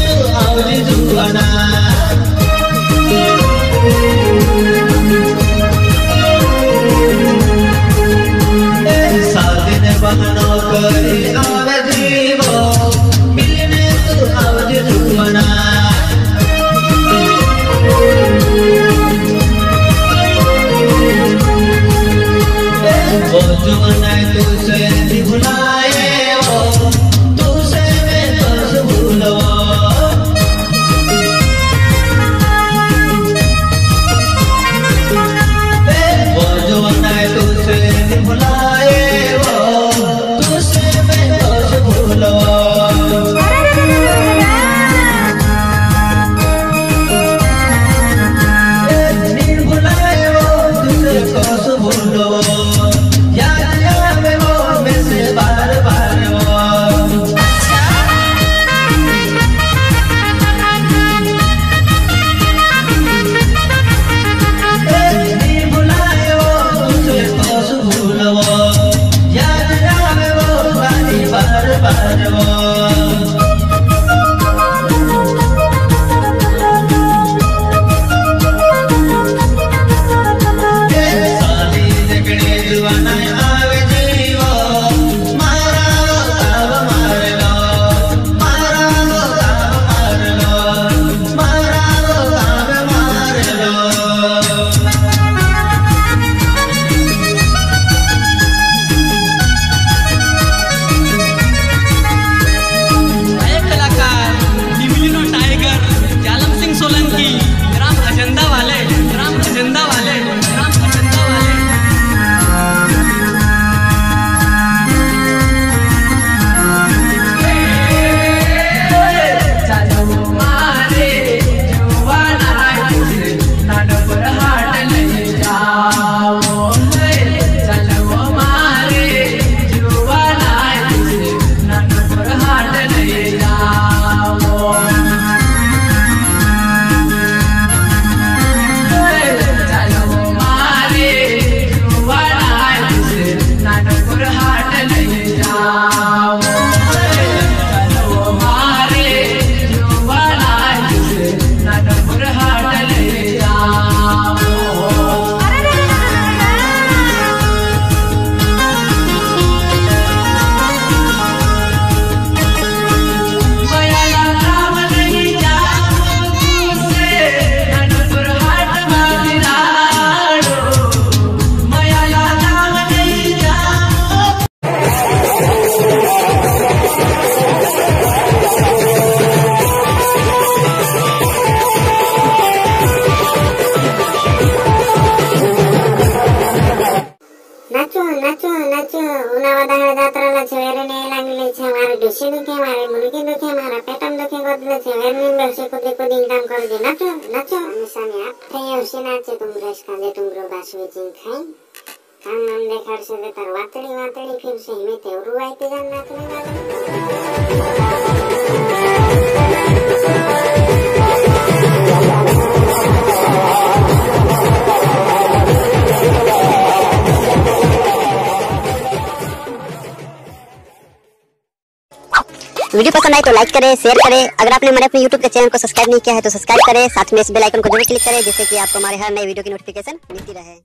करे आवे जीवो मिलने तू आवज जुमना वो जुमना तुझसे नहीं भुलाए वो तुझसे मैं तो भूलो वो जुमना तुझसे नहीं भुलाए वो तुझसे मैं तो भूलो नहीं भुलाए वो तुझसे तो भूलो नाचो नाचो उन्हाळा दहाड जात्राला छे वेरणे लागले छे मारे डोसे दुखे मारे मुनके दुखे मारा पेटम दुखे गदले छे वेरणे दर्शे कुदे कुदे काम कर दे नाचो नाचो निशाने आप थई होसे नाचे तुम रस खाजे तुमरो बासवे जिन खाई काम नाम देखाड़ से दे तार वातड़ी वातड़ी फिर से में ते रुवाईते जान नाचने वाला वीडियो पसंद आए तो लाइक करें, शेयर करें। अगर आपने हमारे अपने यूट्यूब के चैनल को सब्सक्राइब नहीं किया है तो सब्सक्राइब करें, साथ में इस बेल आइकन को जरूर क्लिक करें जिससे कि आपको हमारे हर नए वीडियो की नोटिफिकेशन मिलती रहे।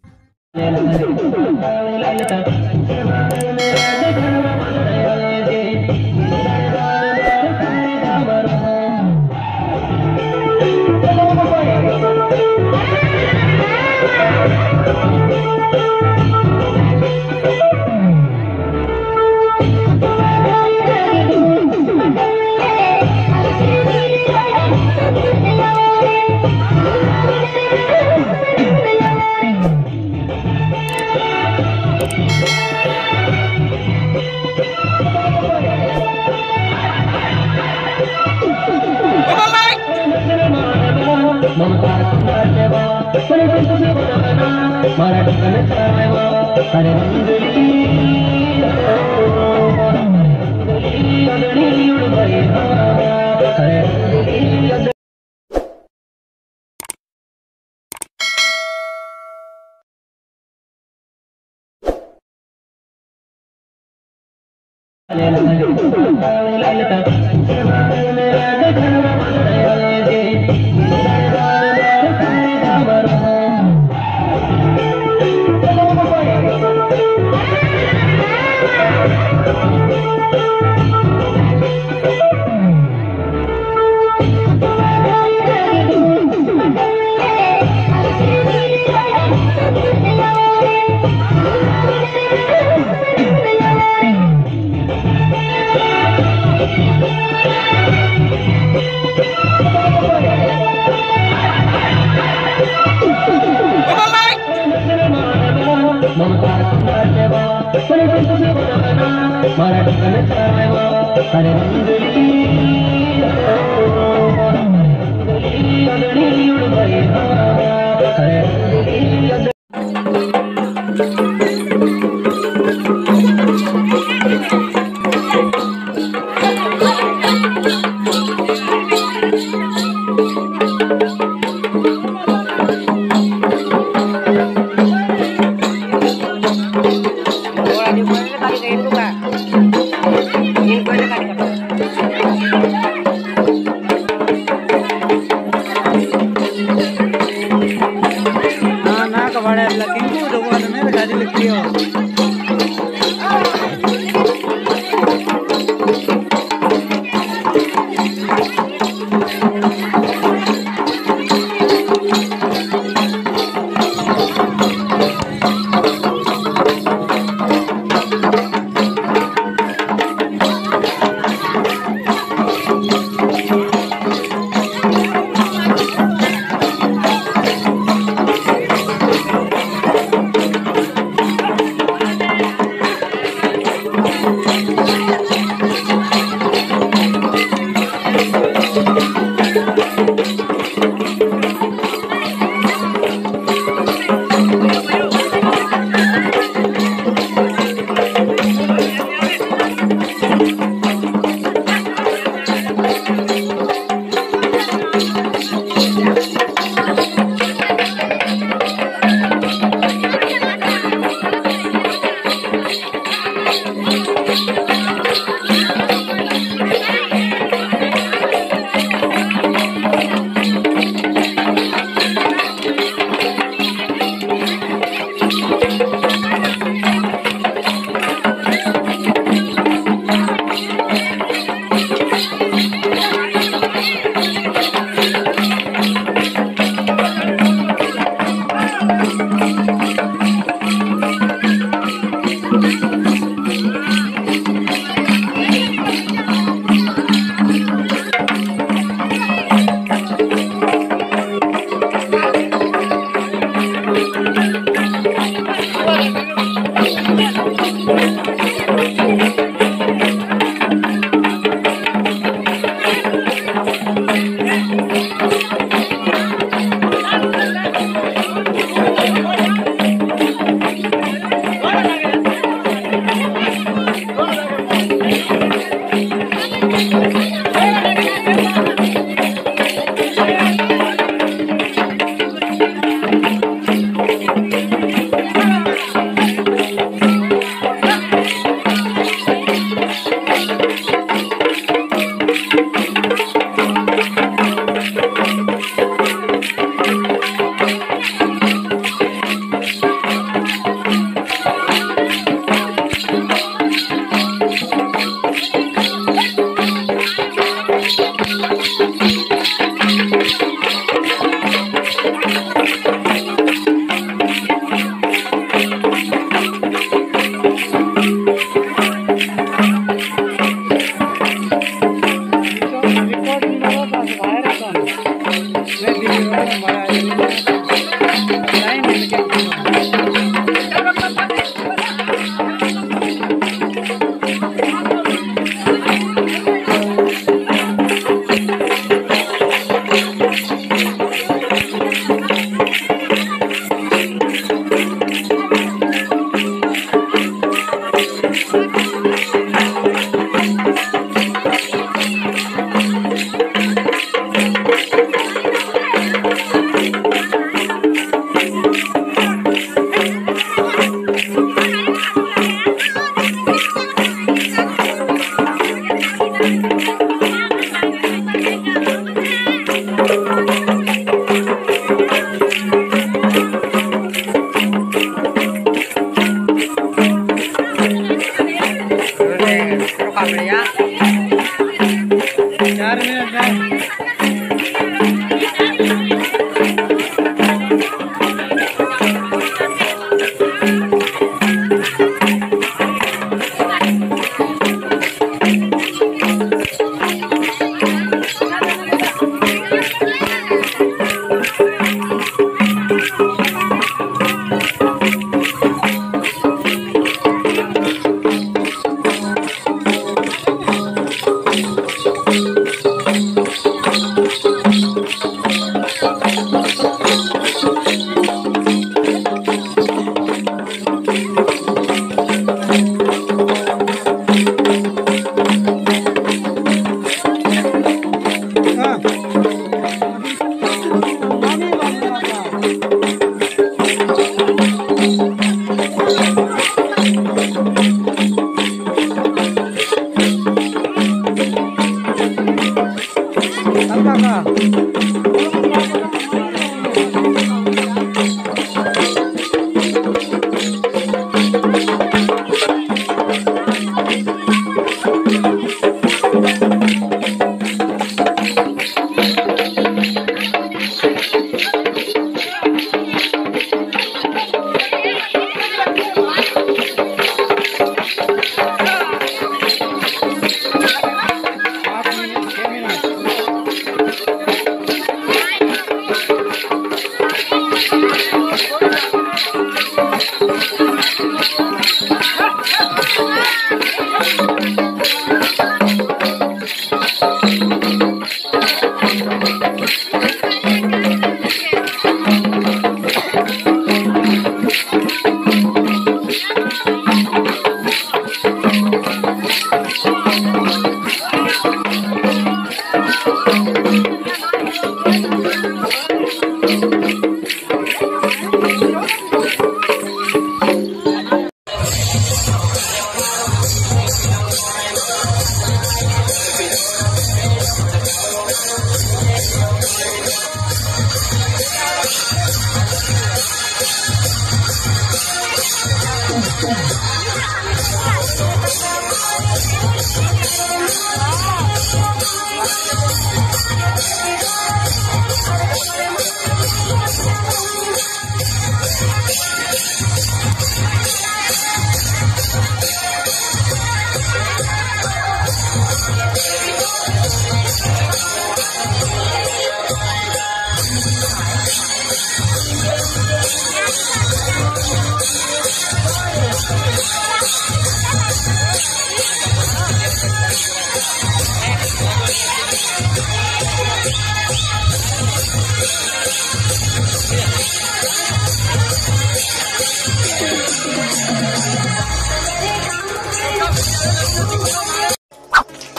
Thank you. Thank you.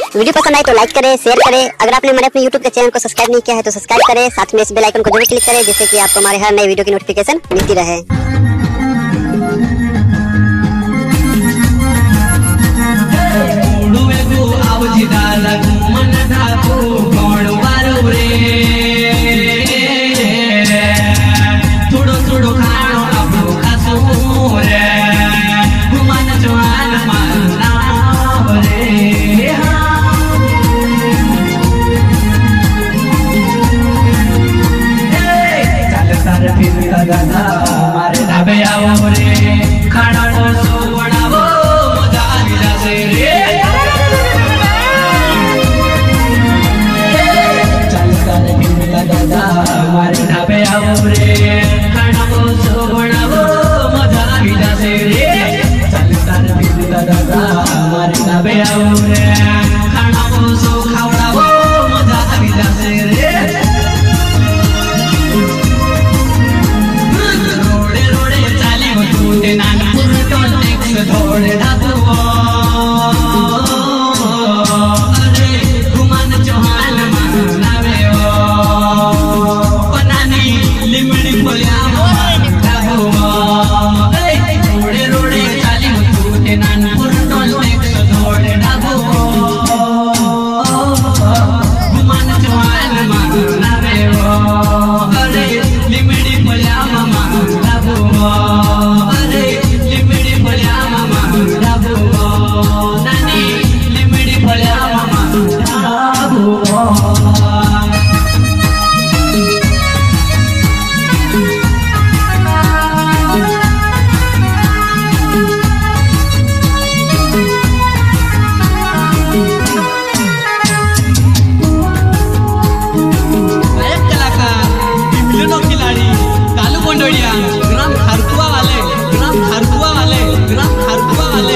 Video पसंद आए तो लाइक करें, शेयर करें। अगर आपने हमारे अपने यूट्यूब के चैनल को सब्सक्राइब नहीं किया है तो सब्सक्राइब करें, साथ में इस बेल आइकन को जरूर क्लिक करें जिससे कि आपको हमारे हर नए वीडियो की नोटिफिकेशन मिलती रहे। थोड़ो थोड़ो खानो अपनो खासो रे घुमान जवान मारना रे चल सर फिर दादा मारे ढाबे आओ रे खाना सो बनावो मजा आ जासे रे चल सर फिर दादा मारे ढाबे आओ रे खाना सो बनावो मजा आ जासे रे चल सर फिर दादा मारे ढाबे आओ रे खाना सो खावड़ावो मजा आ जासे रे रोडे रोडे चाली तूते नानपुर टोल टैक्स थोड़े ढाबो अरे घुमान चौहान मानावे ओ नानी लिमड़ी बोलिया ढाबो रोडे रोडे चाली तूते नानपुर टोल टैक्स थोड़े ढाबो घुमान चौहान मानावे अरे लिमड़ी बोलिया मामा ढाबो अरे लिमड़ी बोलिया मामा ढाबो नानी लिमड़ी बोलिया मामा ढाबो गायक कलाकार बिमलिनो खिलाड़ी कालू गोंडोड़िया ग्राम खारकुआ वाले ग्राम खारकुआ वाले ग्राम खारकुआ वाले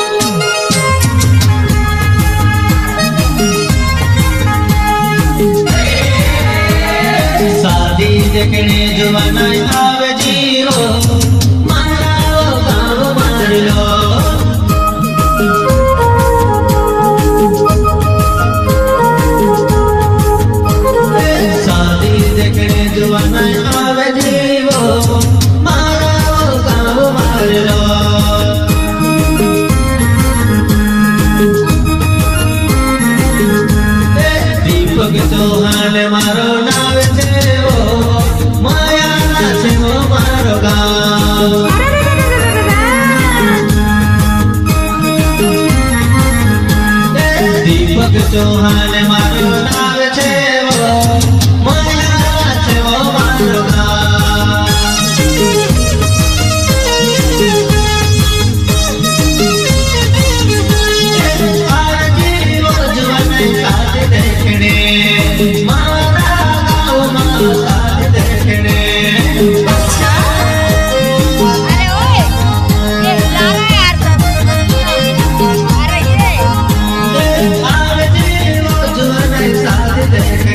शादी देखने जवाना आवे जीरो मारो गाँव मार लो शादी देखने जवाना आवे जीवो मारो गाँव मार लो दीपक चौहान मारो नाव छे वो माया छे वो मारो गाँव दीपक चौहान मारो नाव छे वो माया छे वो मारो गाँव आजी वो जवान साथ देखने मारा गाँव माँ साथ देखने अरे ओए ये ला रहा है यार सब अरे ये आजी वो जवान साथ देखने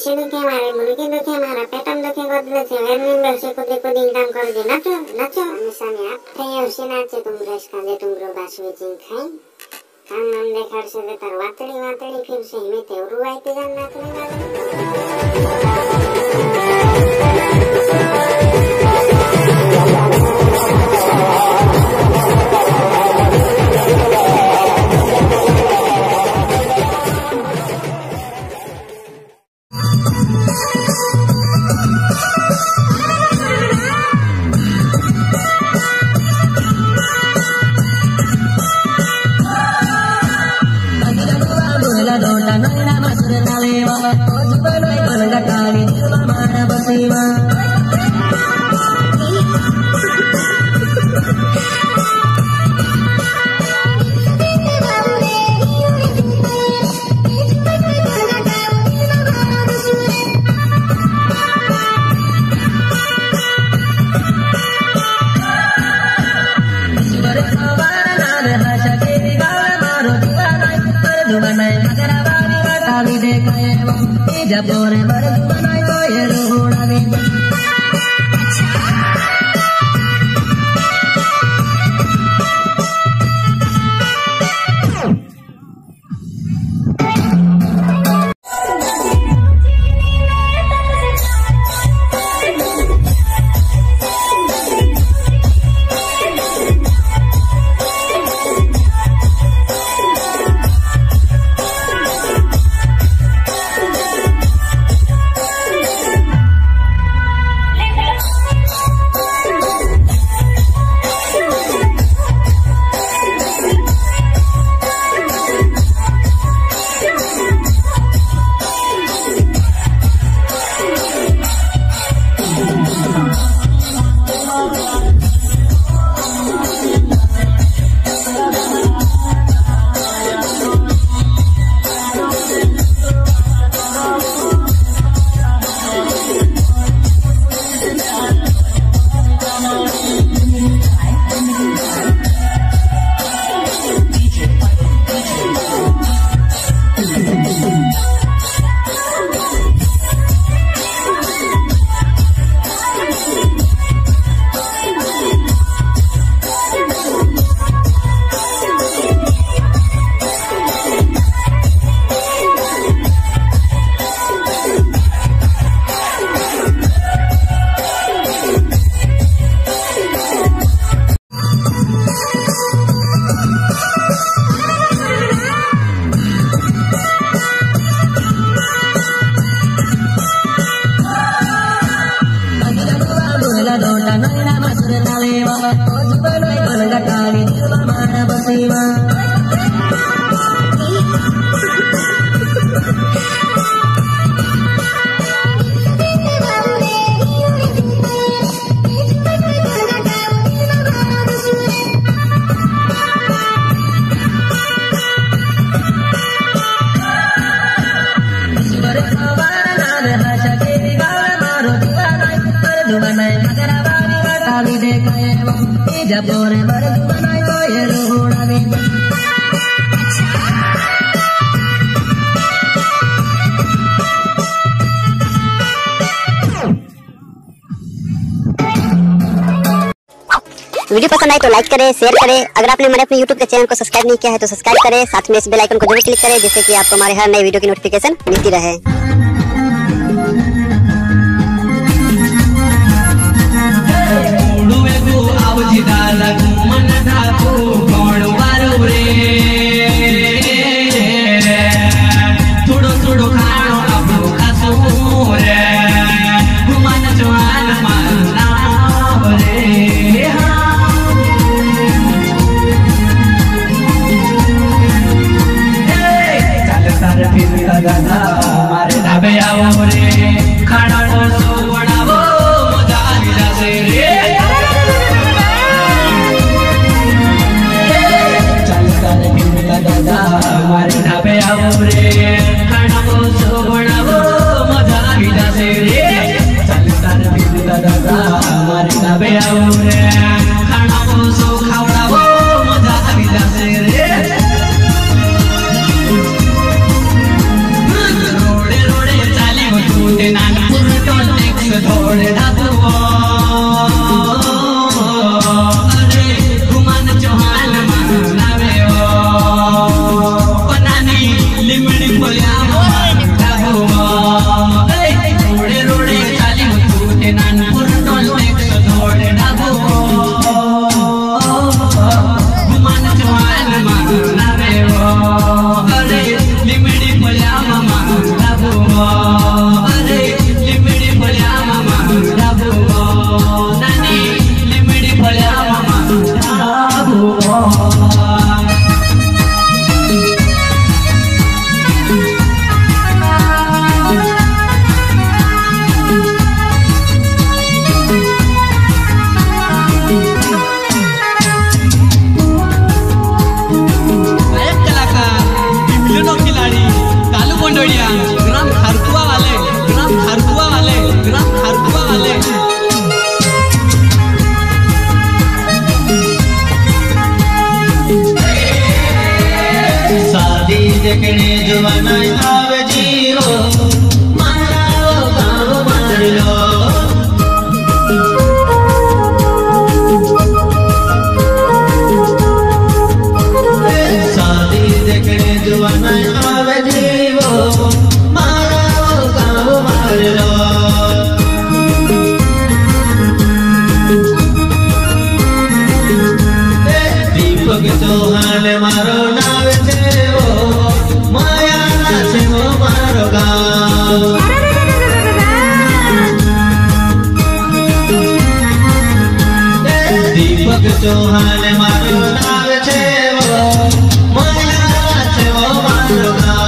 ડોશી દુખે મારે મુલકી દુખે મારા પેટમ દુખે ગોદલે છે વેરની ડોશી કુદી કુદી કામ કરી દે નાચો નાચો નિશાને આપ થઈ આવશે નાચે તુમ રસ કાજે તુમરો બાસવી જીન ખાઈ કામ નામ દેખાડશે તે તાર વાતડી વાતડી ફિરશે મે તે રૂવાઈતી જાન નાચને Japore baru manai ko ye roda ni Japore baru manai ko ye roda ni video पसंद आए तो लाइक करें, शेयर करें। अगर आपने हमारे अपने यूट्यूब के चैनल को सब्सक्राइब नहीं किया है तो सब्सक्राइब करें, साथ में इस बेल आइकन को जरूर क्लिक करें जिससे कि आपको हमारे हर नए वीडियो की नोटिफिकेशन मिलती रहे। मारे ढाबे आओ रे खाना डोसो बनावो मजा आ जासे रे चल कर फिरता दादा मारे ढाबे आओ रे खाना डोसो बनावो मजा आ जासे रे चल कर फिरता दादा मारे ढाबे आओ रे खाना डोसो खावड़ावो मजा आ जासे रे रोडे रोडे चाली डाबुओ अरे गुमान चौहान मानावे बनानी लिमड़ी बोलिया डाबुओ रोडे रोडे चाली होते नानपुर टोल में सदोड़े डाबुओ गुमान चौहान मानावे अरे लिमड़ी बोलिया मामा डाबुओ अरे लिमड़ी बोलिया मामा डाबुओ नानी लिमड़ी बोलिया मामा डाबुओ ग्राम खारकुआ वाले ग्राम खारकुआ वाले ग्राम खारकुआ वाले शादी देखने जवाना आवे जीरो मारो गाँव मार लो शादी देखने जवाना आवे जीरो दीपक चौहान मारो नाव छे वो माया ना छे वो मारो गाँव दीपक चौहान मारो नाव छे वो माया ना छे वो मारो गाँव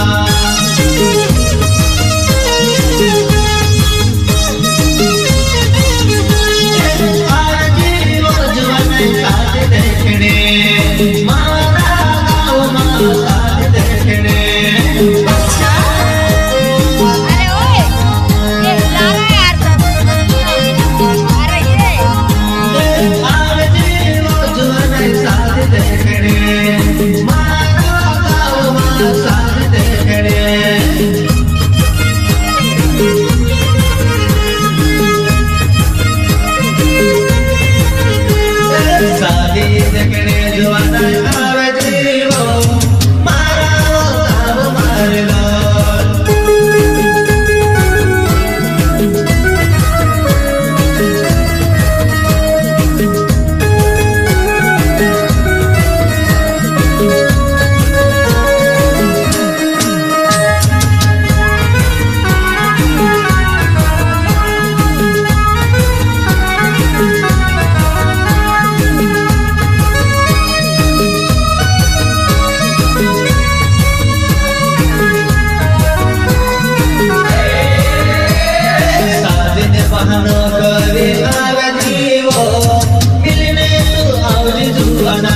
अरे ओए ये ला रहा है यार सब अरे ये शादी देखने जवाना आवे जीरो मारो गाँव मार लो बहनो करे आवे जीवो मिलने तू आवजी जुआना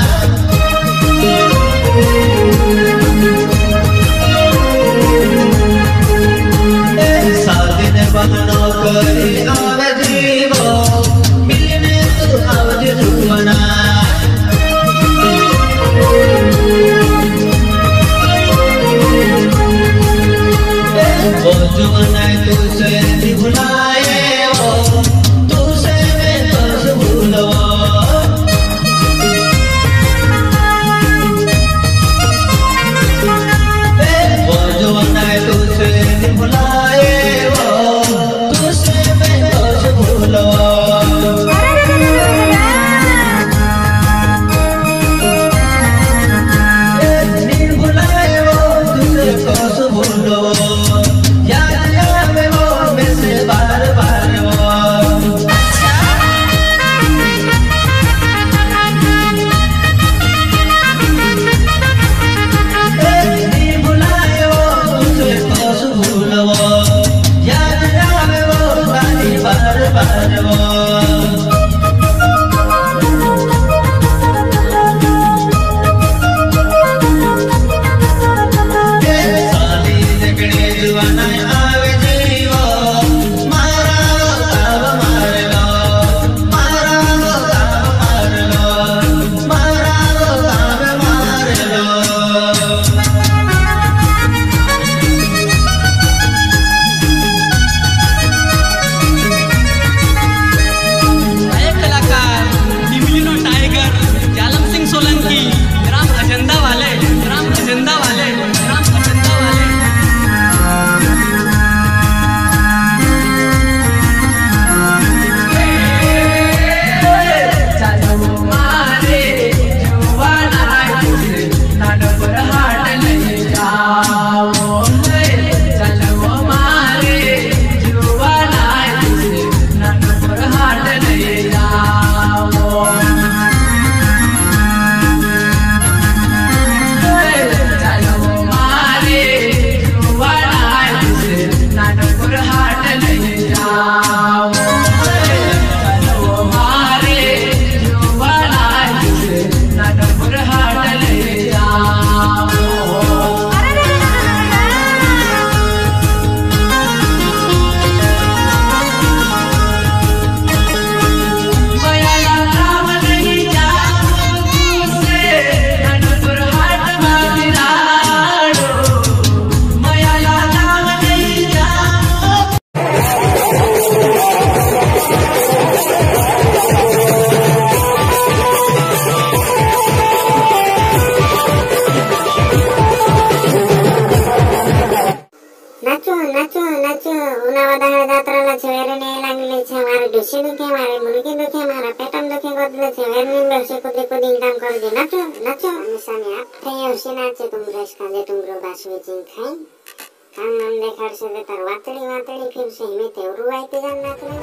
सादिन बहनो करे आवे जीवो मिलने तू आवजी जुआना ओ जुआना तुझसे नहीं भुलाए ओ तुझसे मैं तुझसे भूलो ओ जुआना तुझसे नहीं भुलाए ओ तुझसे मैं तुझसे भूलो नहीं भुलाए ओ तुझसे तुझसे भूलो बार बार वो नहीं बुलाए वो तुझे कौस भूल वो याद आवे वो बारी बार बार वो शादी देखने जवाना आवे जीवो लागिले छ मारे ढुसी दुखे मारे मुर्गी दुखे मारे पेटन दुखे गर्दै छ हेर्नु बसे कुदे कुदे काम गर्दै नाच्यो नाच्यो निशानी आफै औसी नाचे तुम्रो यसकाले तुम्रो बासुई जिङ खाइ काम नाम देखाड्छ दे तर वातडी वातडी फिर से हिमे ते रुवाइते जान नाच्ने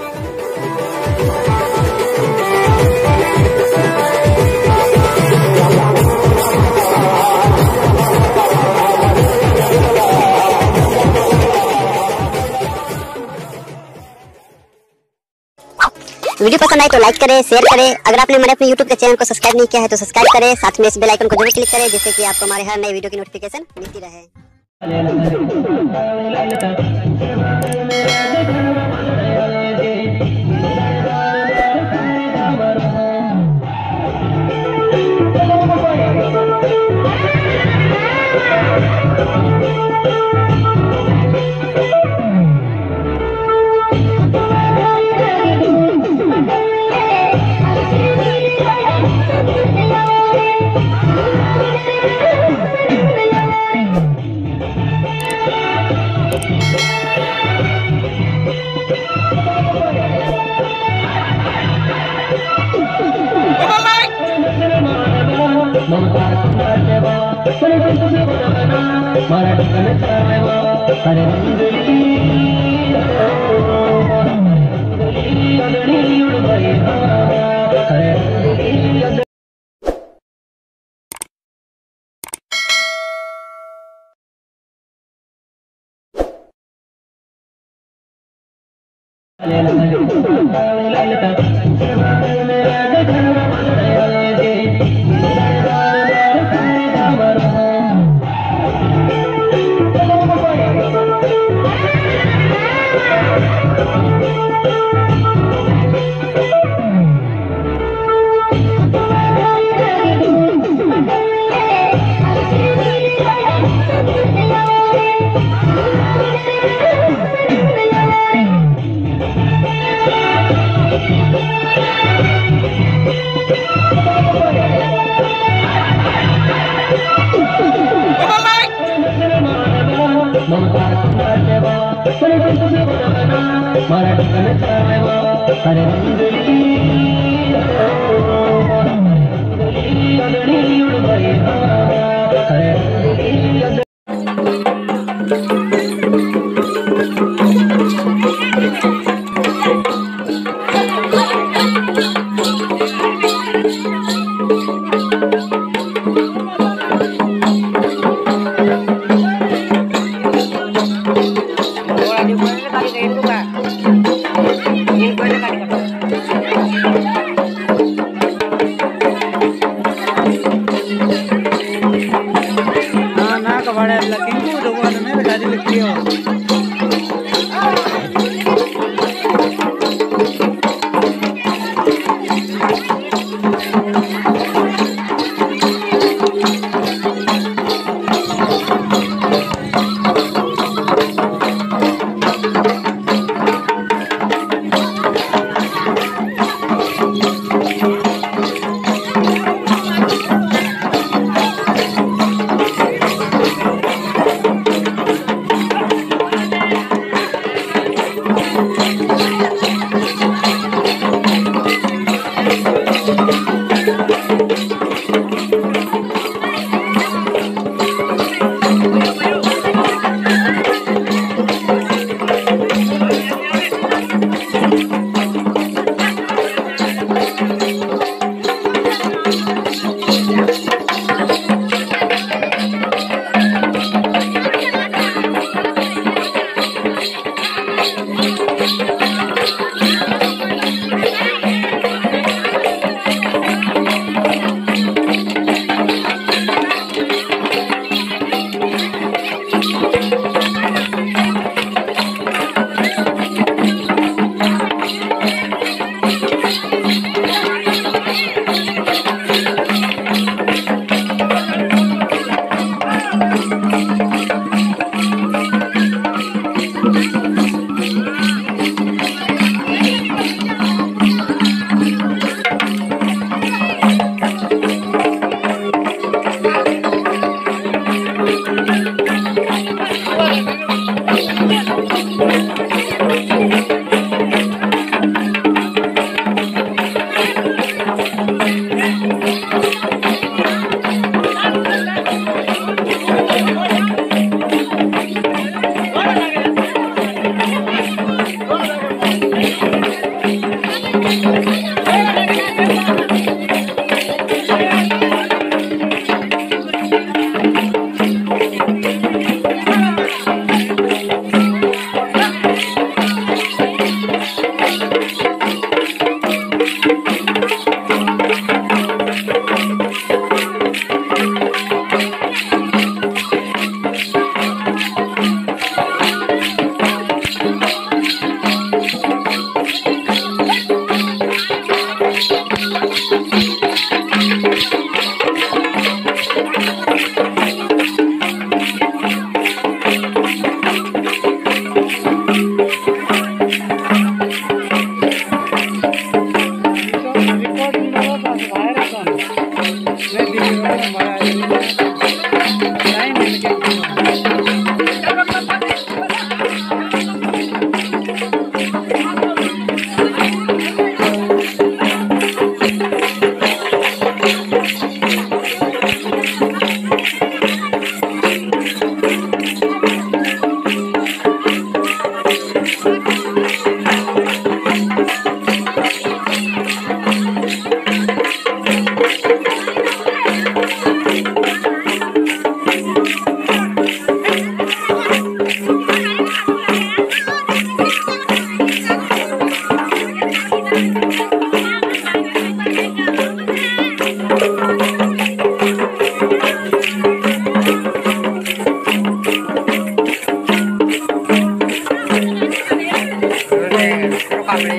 वीडियो पसंद आए तो लाइक करें, शेयर करें। अगर आपने हमारे अपने यूट्यूब के चैनल को सब्सक्राइब नहीं किया है तो सब्सक्राइब करें, साथ में इस बेल आइकन को जरूर क्लिक करें जिससे कि आपको हमारे हर नए वीडियो की नोटिफिकेशन मिलती रहे।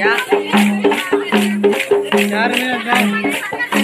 चार मिनट में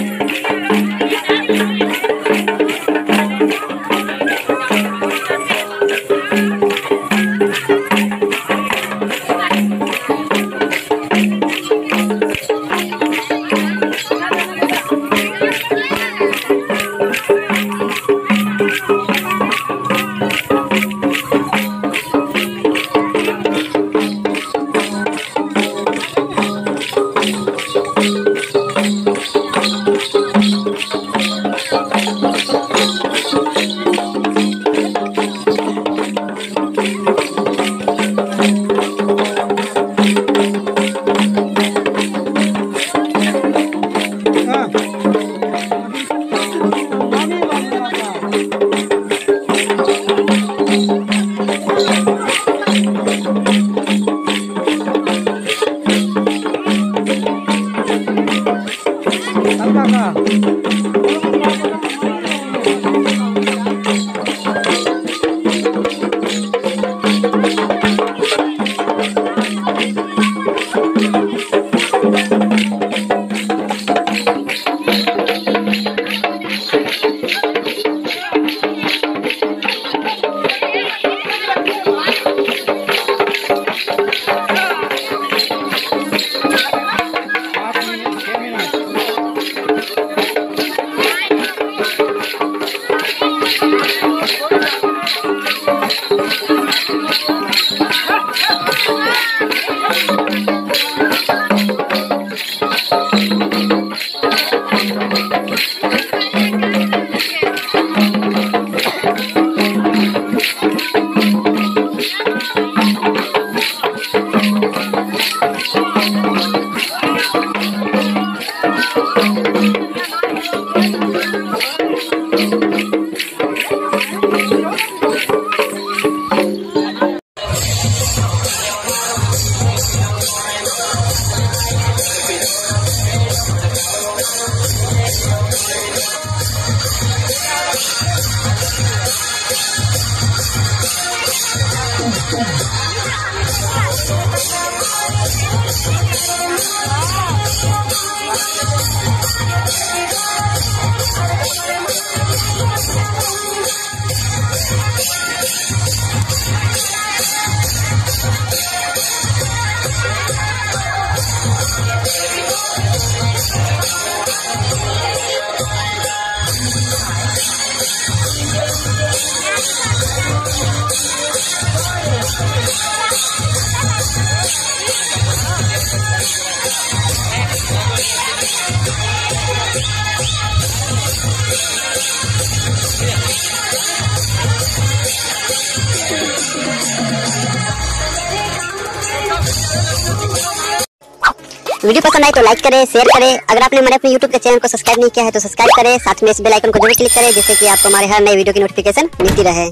वीडियो पसंद आए तो लाइक करें, शेयर करें। अगर आपने हमारे अपने यूट्यूब के चैनल को सब्सक्राइब नहीं किया है तो सब्सक्राइब करें, साथ में इस बेल आइकन को जरूर क्लिक करें जिससे कि आपको हमारे हर नए वीडियो की नोटिफिकेशन मिलती रहे।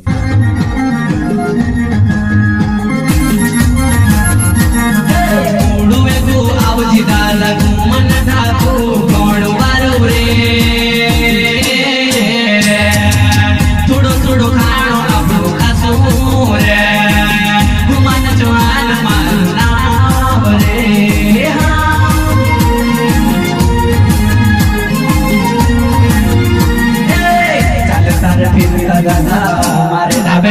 दादा हमारे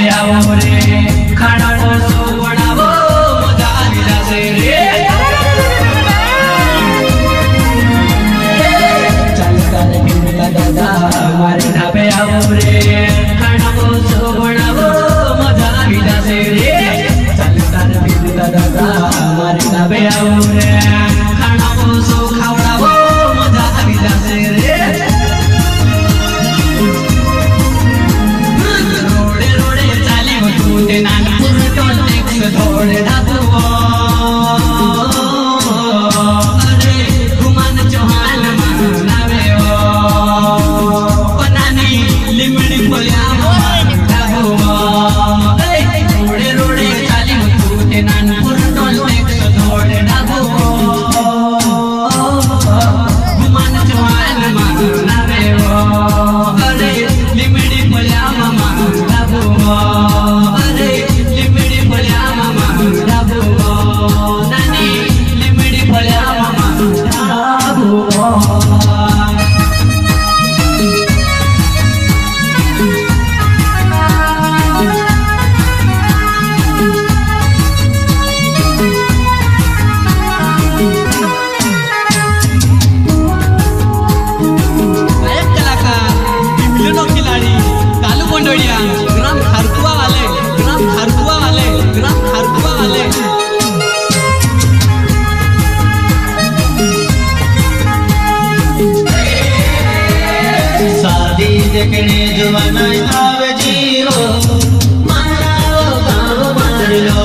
देखने जुवाना आवे जीरो मारा गाँव मार लो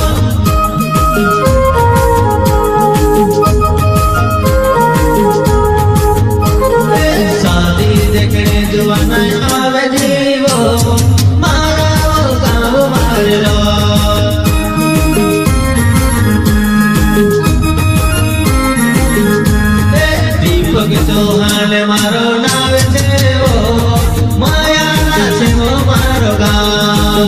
शादी देखने जुवाना आवे जीरो मारा गाँव मार लो दीपक चौहान मारो नाव छे वो माया से वो मारो गाँव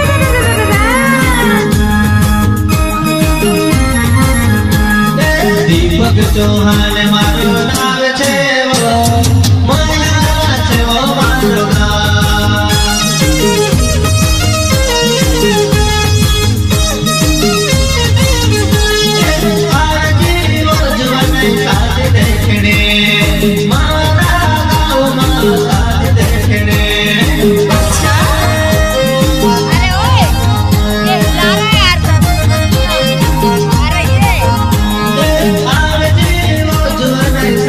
दीपक चौहान मारो नाव छे वो माया से वो मारो गाँव आज रोज वन साथ देखने मारा गाँव माँ साथ देखने अरे ओए ये ला रहा है यार सब आ रही है आज रोज वन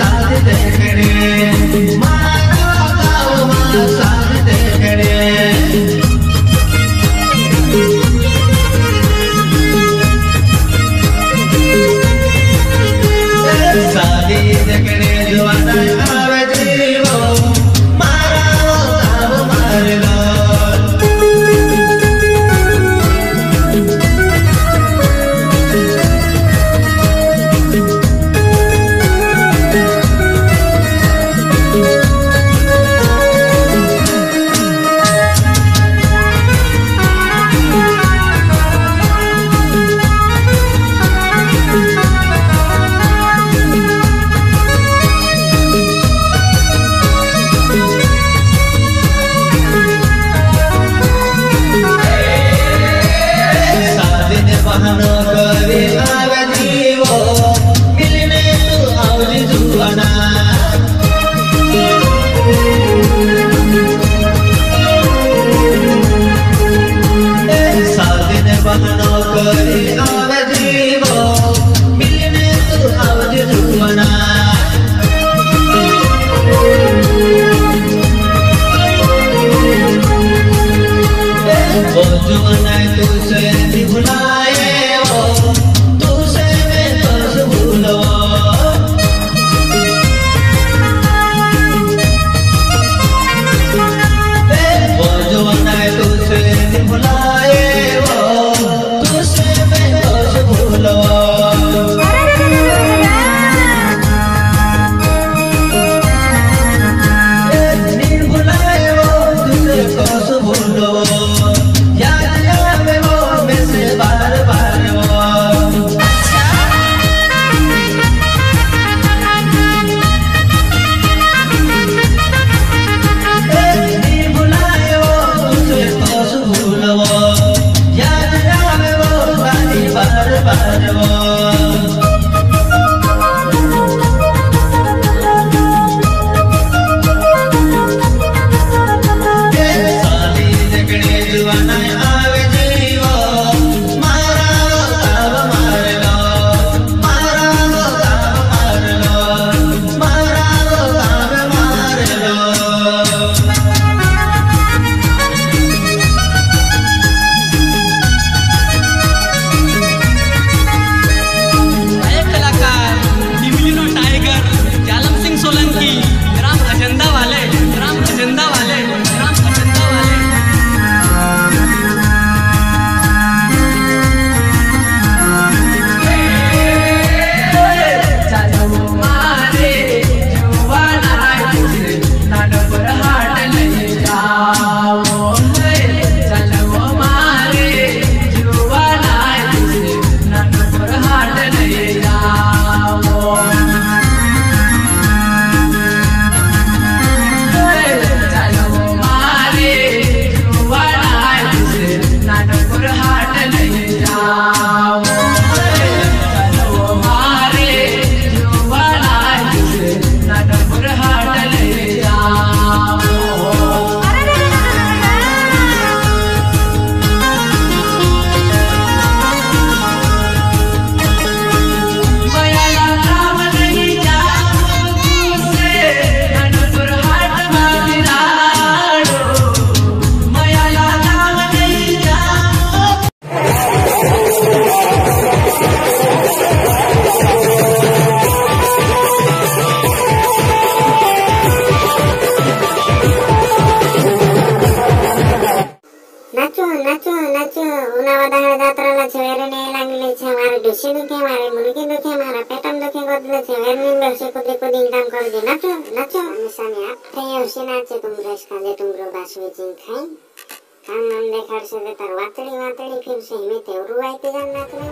ચોખે બદલે છે વેર મેમ્બર છે કુદે કુદિંગ કામ કરો દે નાચો નાચો નિશાને આપ થઈ આવશે નાચે તુમ રસ કાજે તુમરો બાસવી જીન ખાઈ કામ નામ દેખાડશે તે તાર વાતડી વાતડી ફિરશે મે તે રૂવાઈ તે જાન નાચને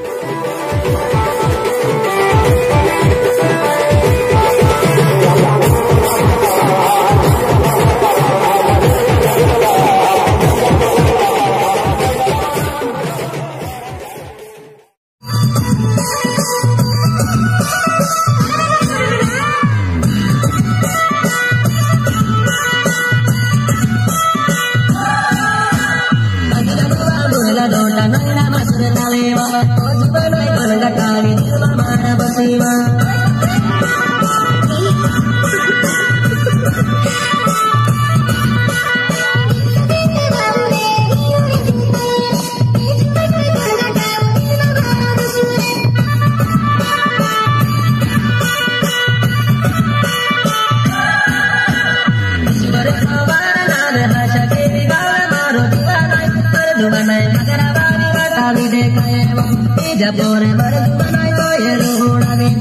Japore baru ko ye roda de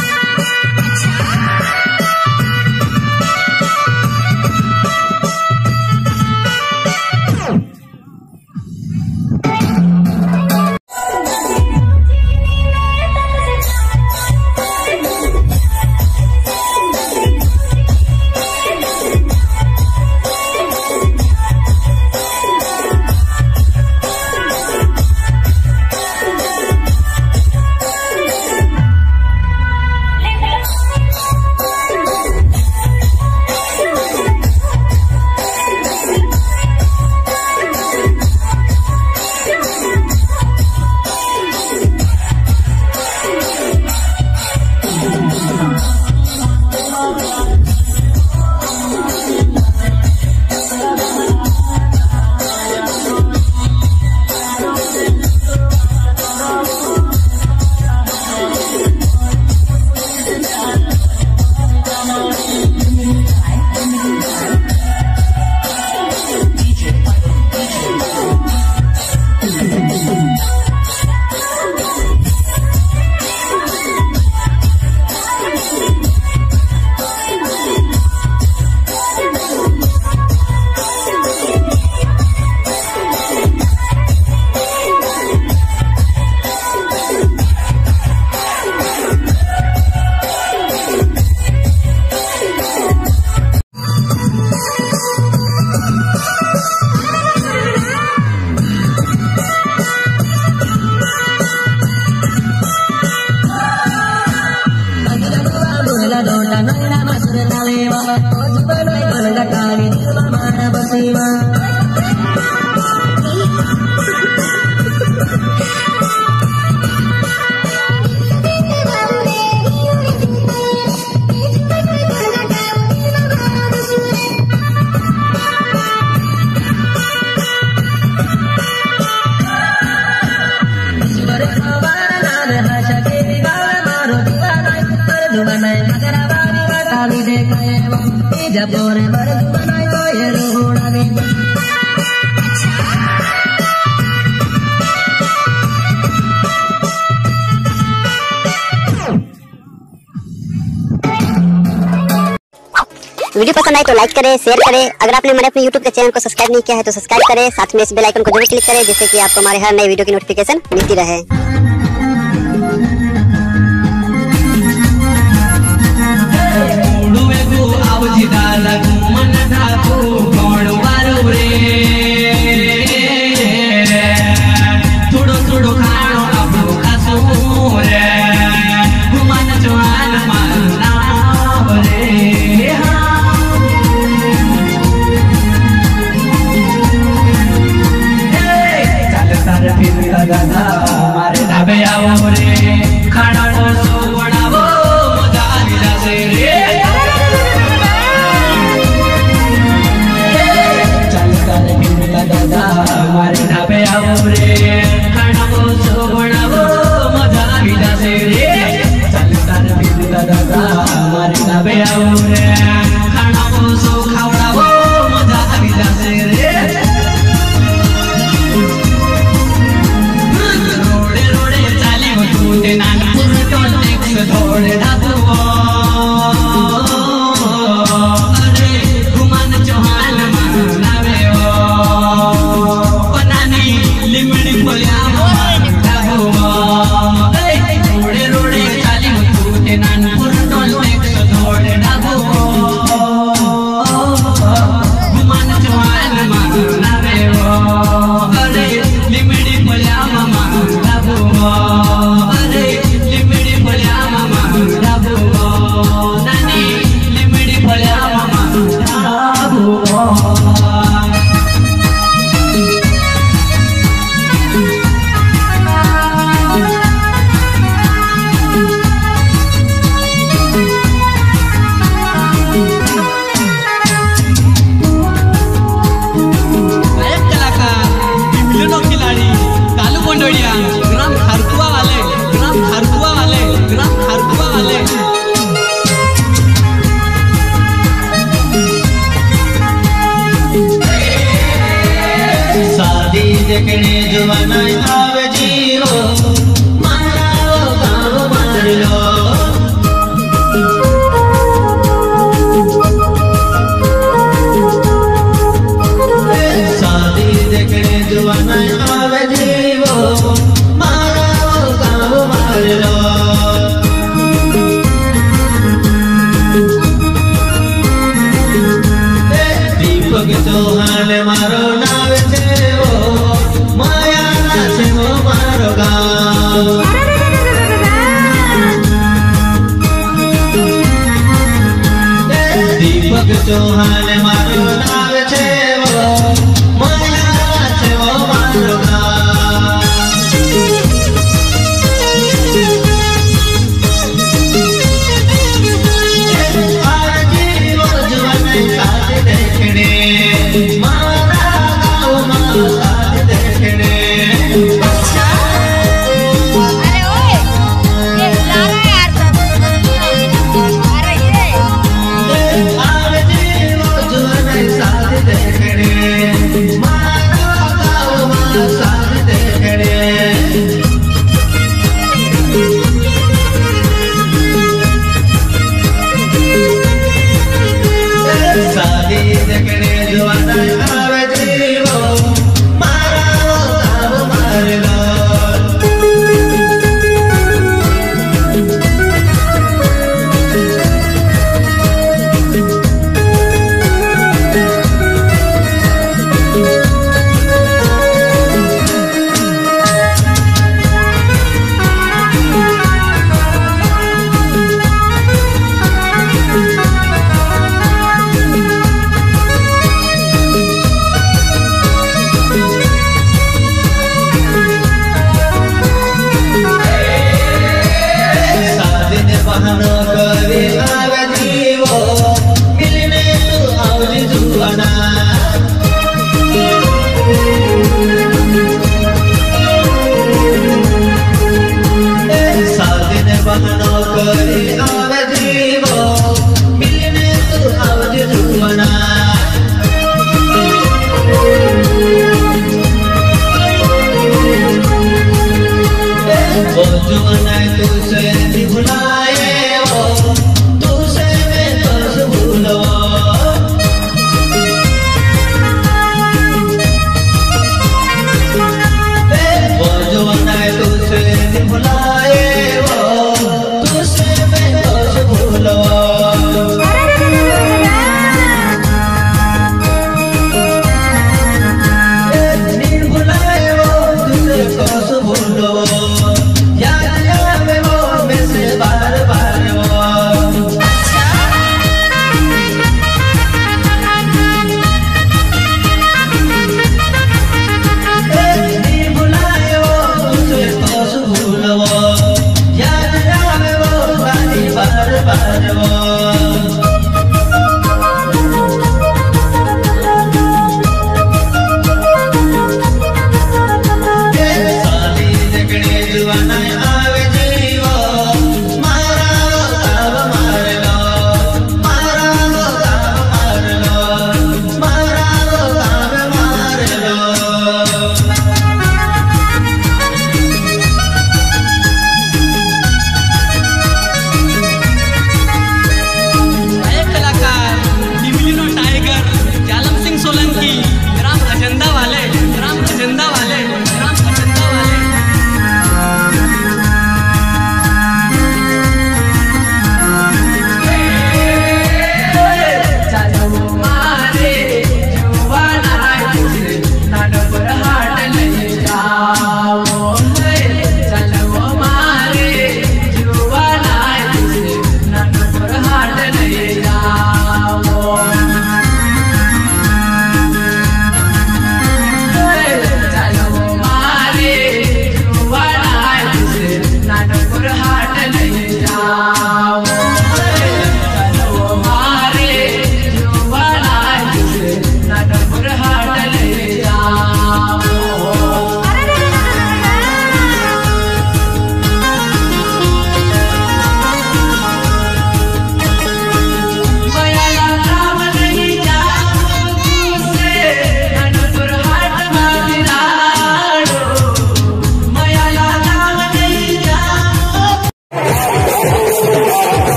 Japore baru ko ye roda de video पसंद आए तो लाइक करें, शेयर करें। अगर आपने हमारे अपने यूट्यूब के चैनल को सब्सक्राइब नहीं किया है तो सब्सक्राइब करें, साथ में इस बेल आइकन को जरूर क्लिक करें जिससे कि आपको हमारे हर नए वीडियो की नोटिफिकेशन मिलती रहे। दादा हमारे ढाबे आओ रे। ધોળ ડાબુઓ અરે ગુમાન ચૌહાણ મારું નાવે નાની લીમડી બોલ્યા ડાબુઓ રોડે રોડે ચાલી તું તે નાનપુર ટોલ ટેક્સ ધોળ ડાબુઓ ગુમાન ચૌહાણ મારું નાવે અરે લીમડી બોલ્યા મારું ડાબુઓ અરે લીમડી બોલ્યા મારું ડાબુઓ નાની લીમડી બોલ્યા મારું ડાબુઓ ग्राम खारकुआ वाले ग्राम खारकुआ वाले ग्राम खारकुआ वाले शादी देखने जवाना आवे जीरो मारा गाँव मार लो शादी देखने जवाना आवे जीरो दीपक चौहान मारो नाव छे वो माया ना छे वो मारो गाँव दीपक चौहान मारो नाव छे वो माया ना छे वो मारो गाँव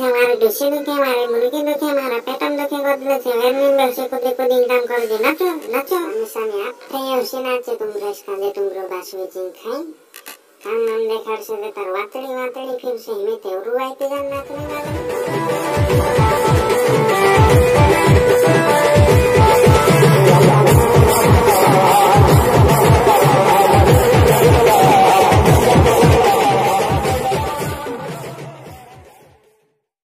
दुखे मारे डोसी दुखे मारे मुर्गी दुखे मारा पेटन दुखे गदले छे वेरनी अंदर से कूदे कूदे काम कर दे नाचो नाचो निशाने आप थे उसे नाचे तुम रेस का दे तुम रो बासवी जिन खाई काम नाम देखाड़ से दे तार वातड़ी वातड़ी फिर से हिमे ते रुवाई ते जान नाचने वाले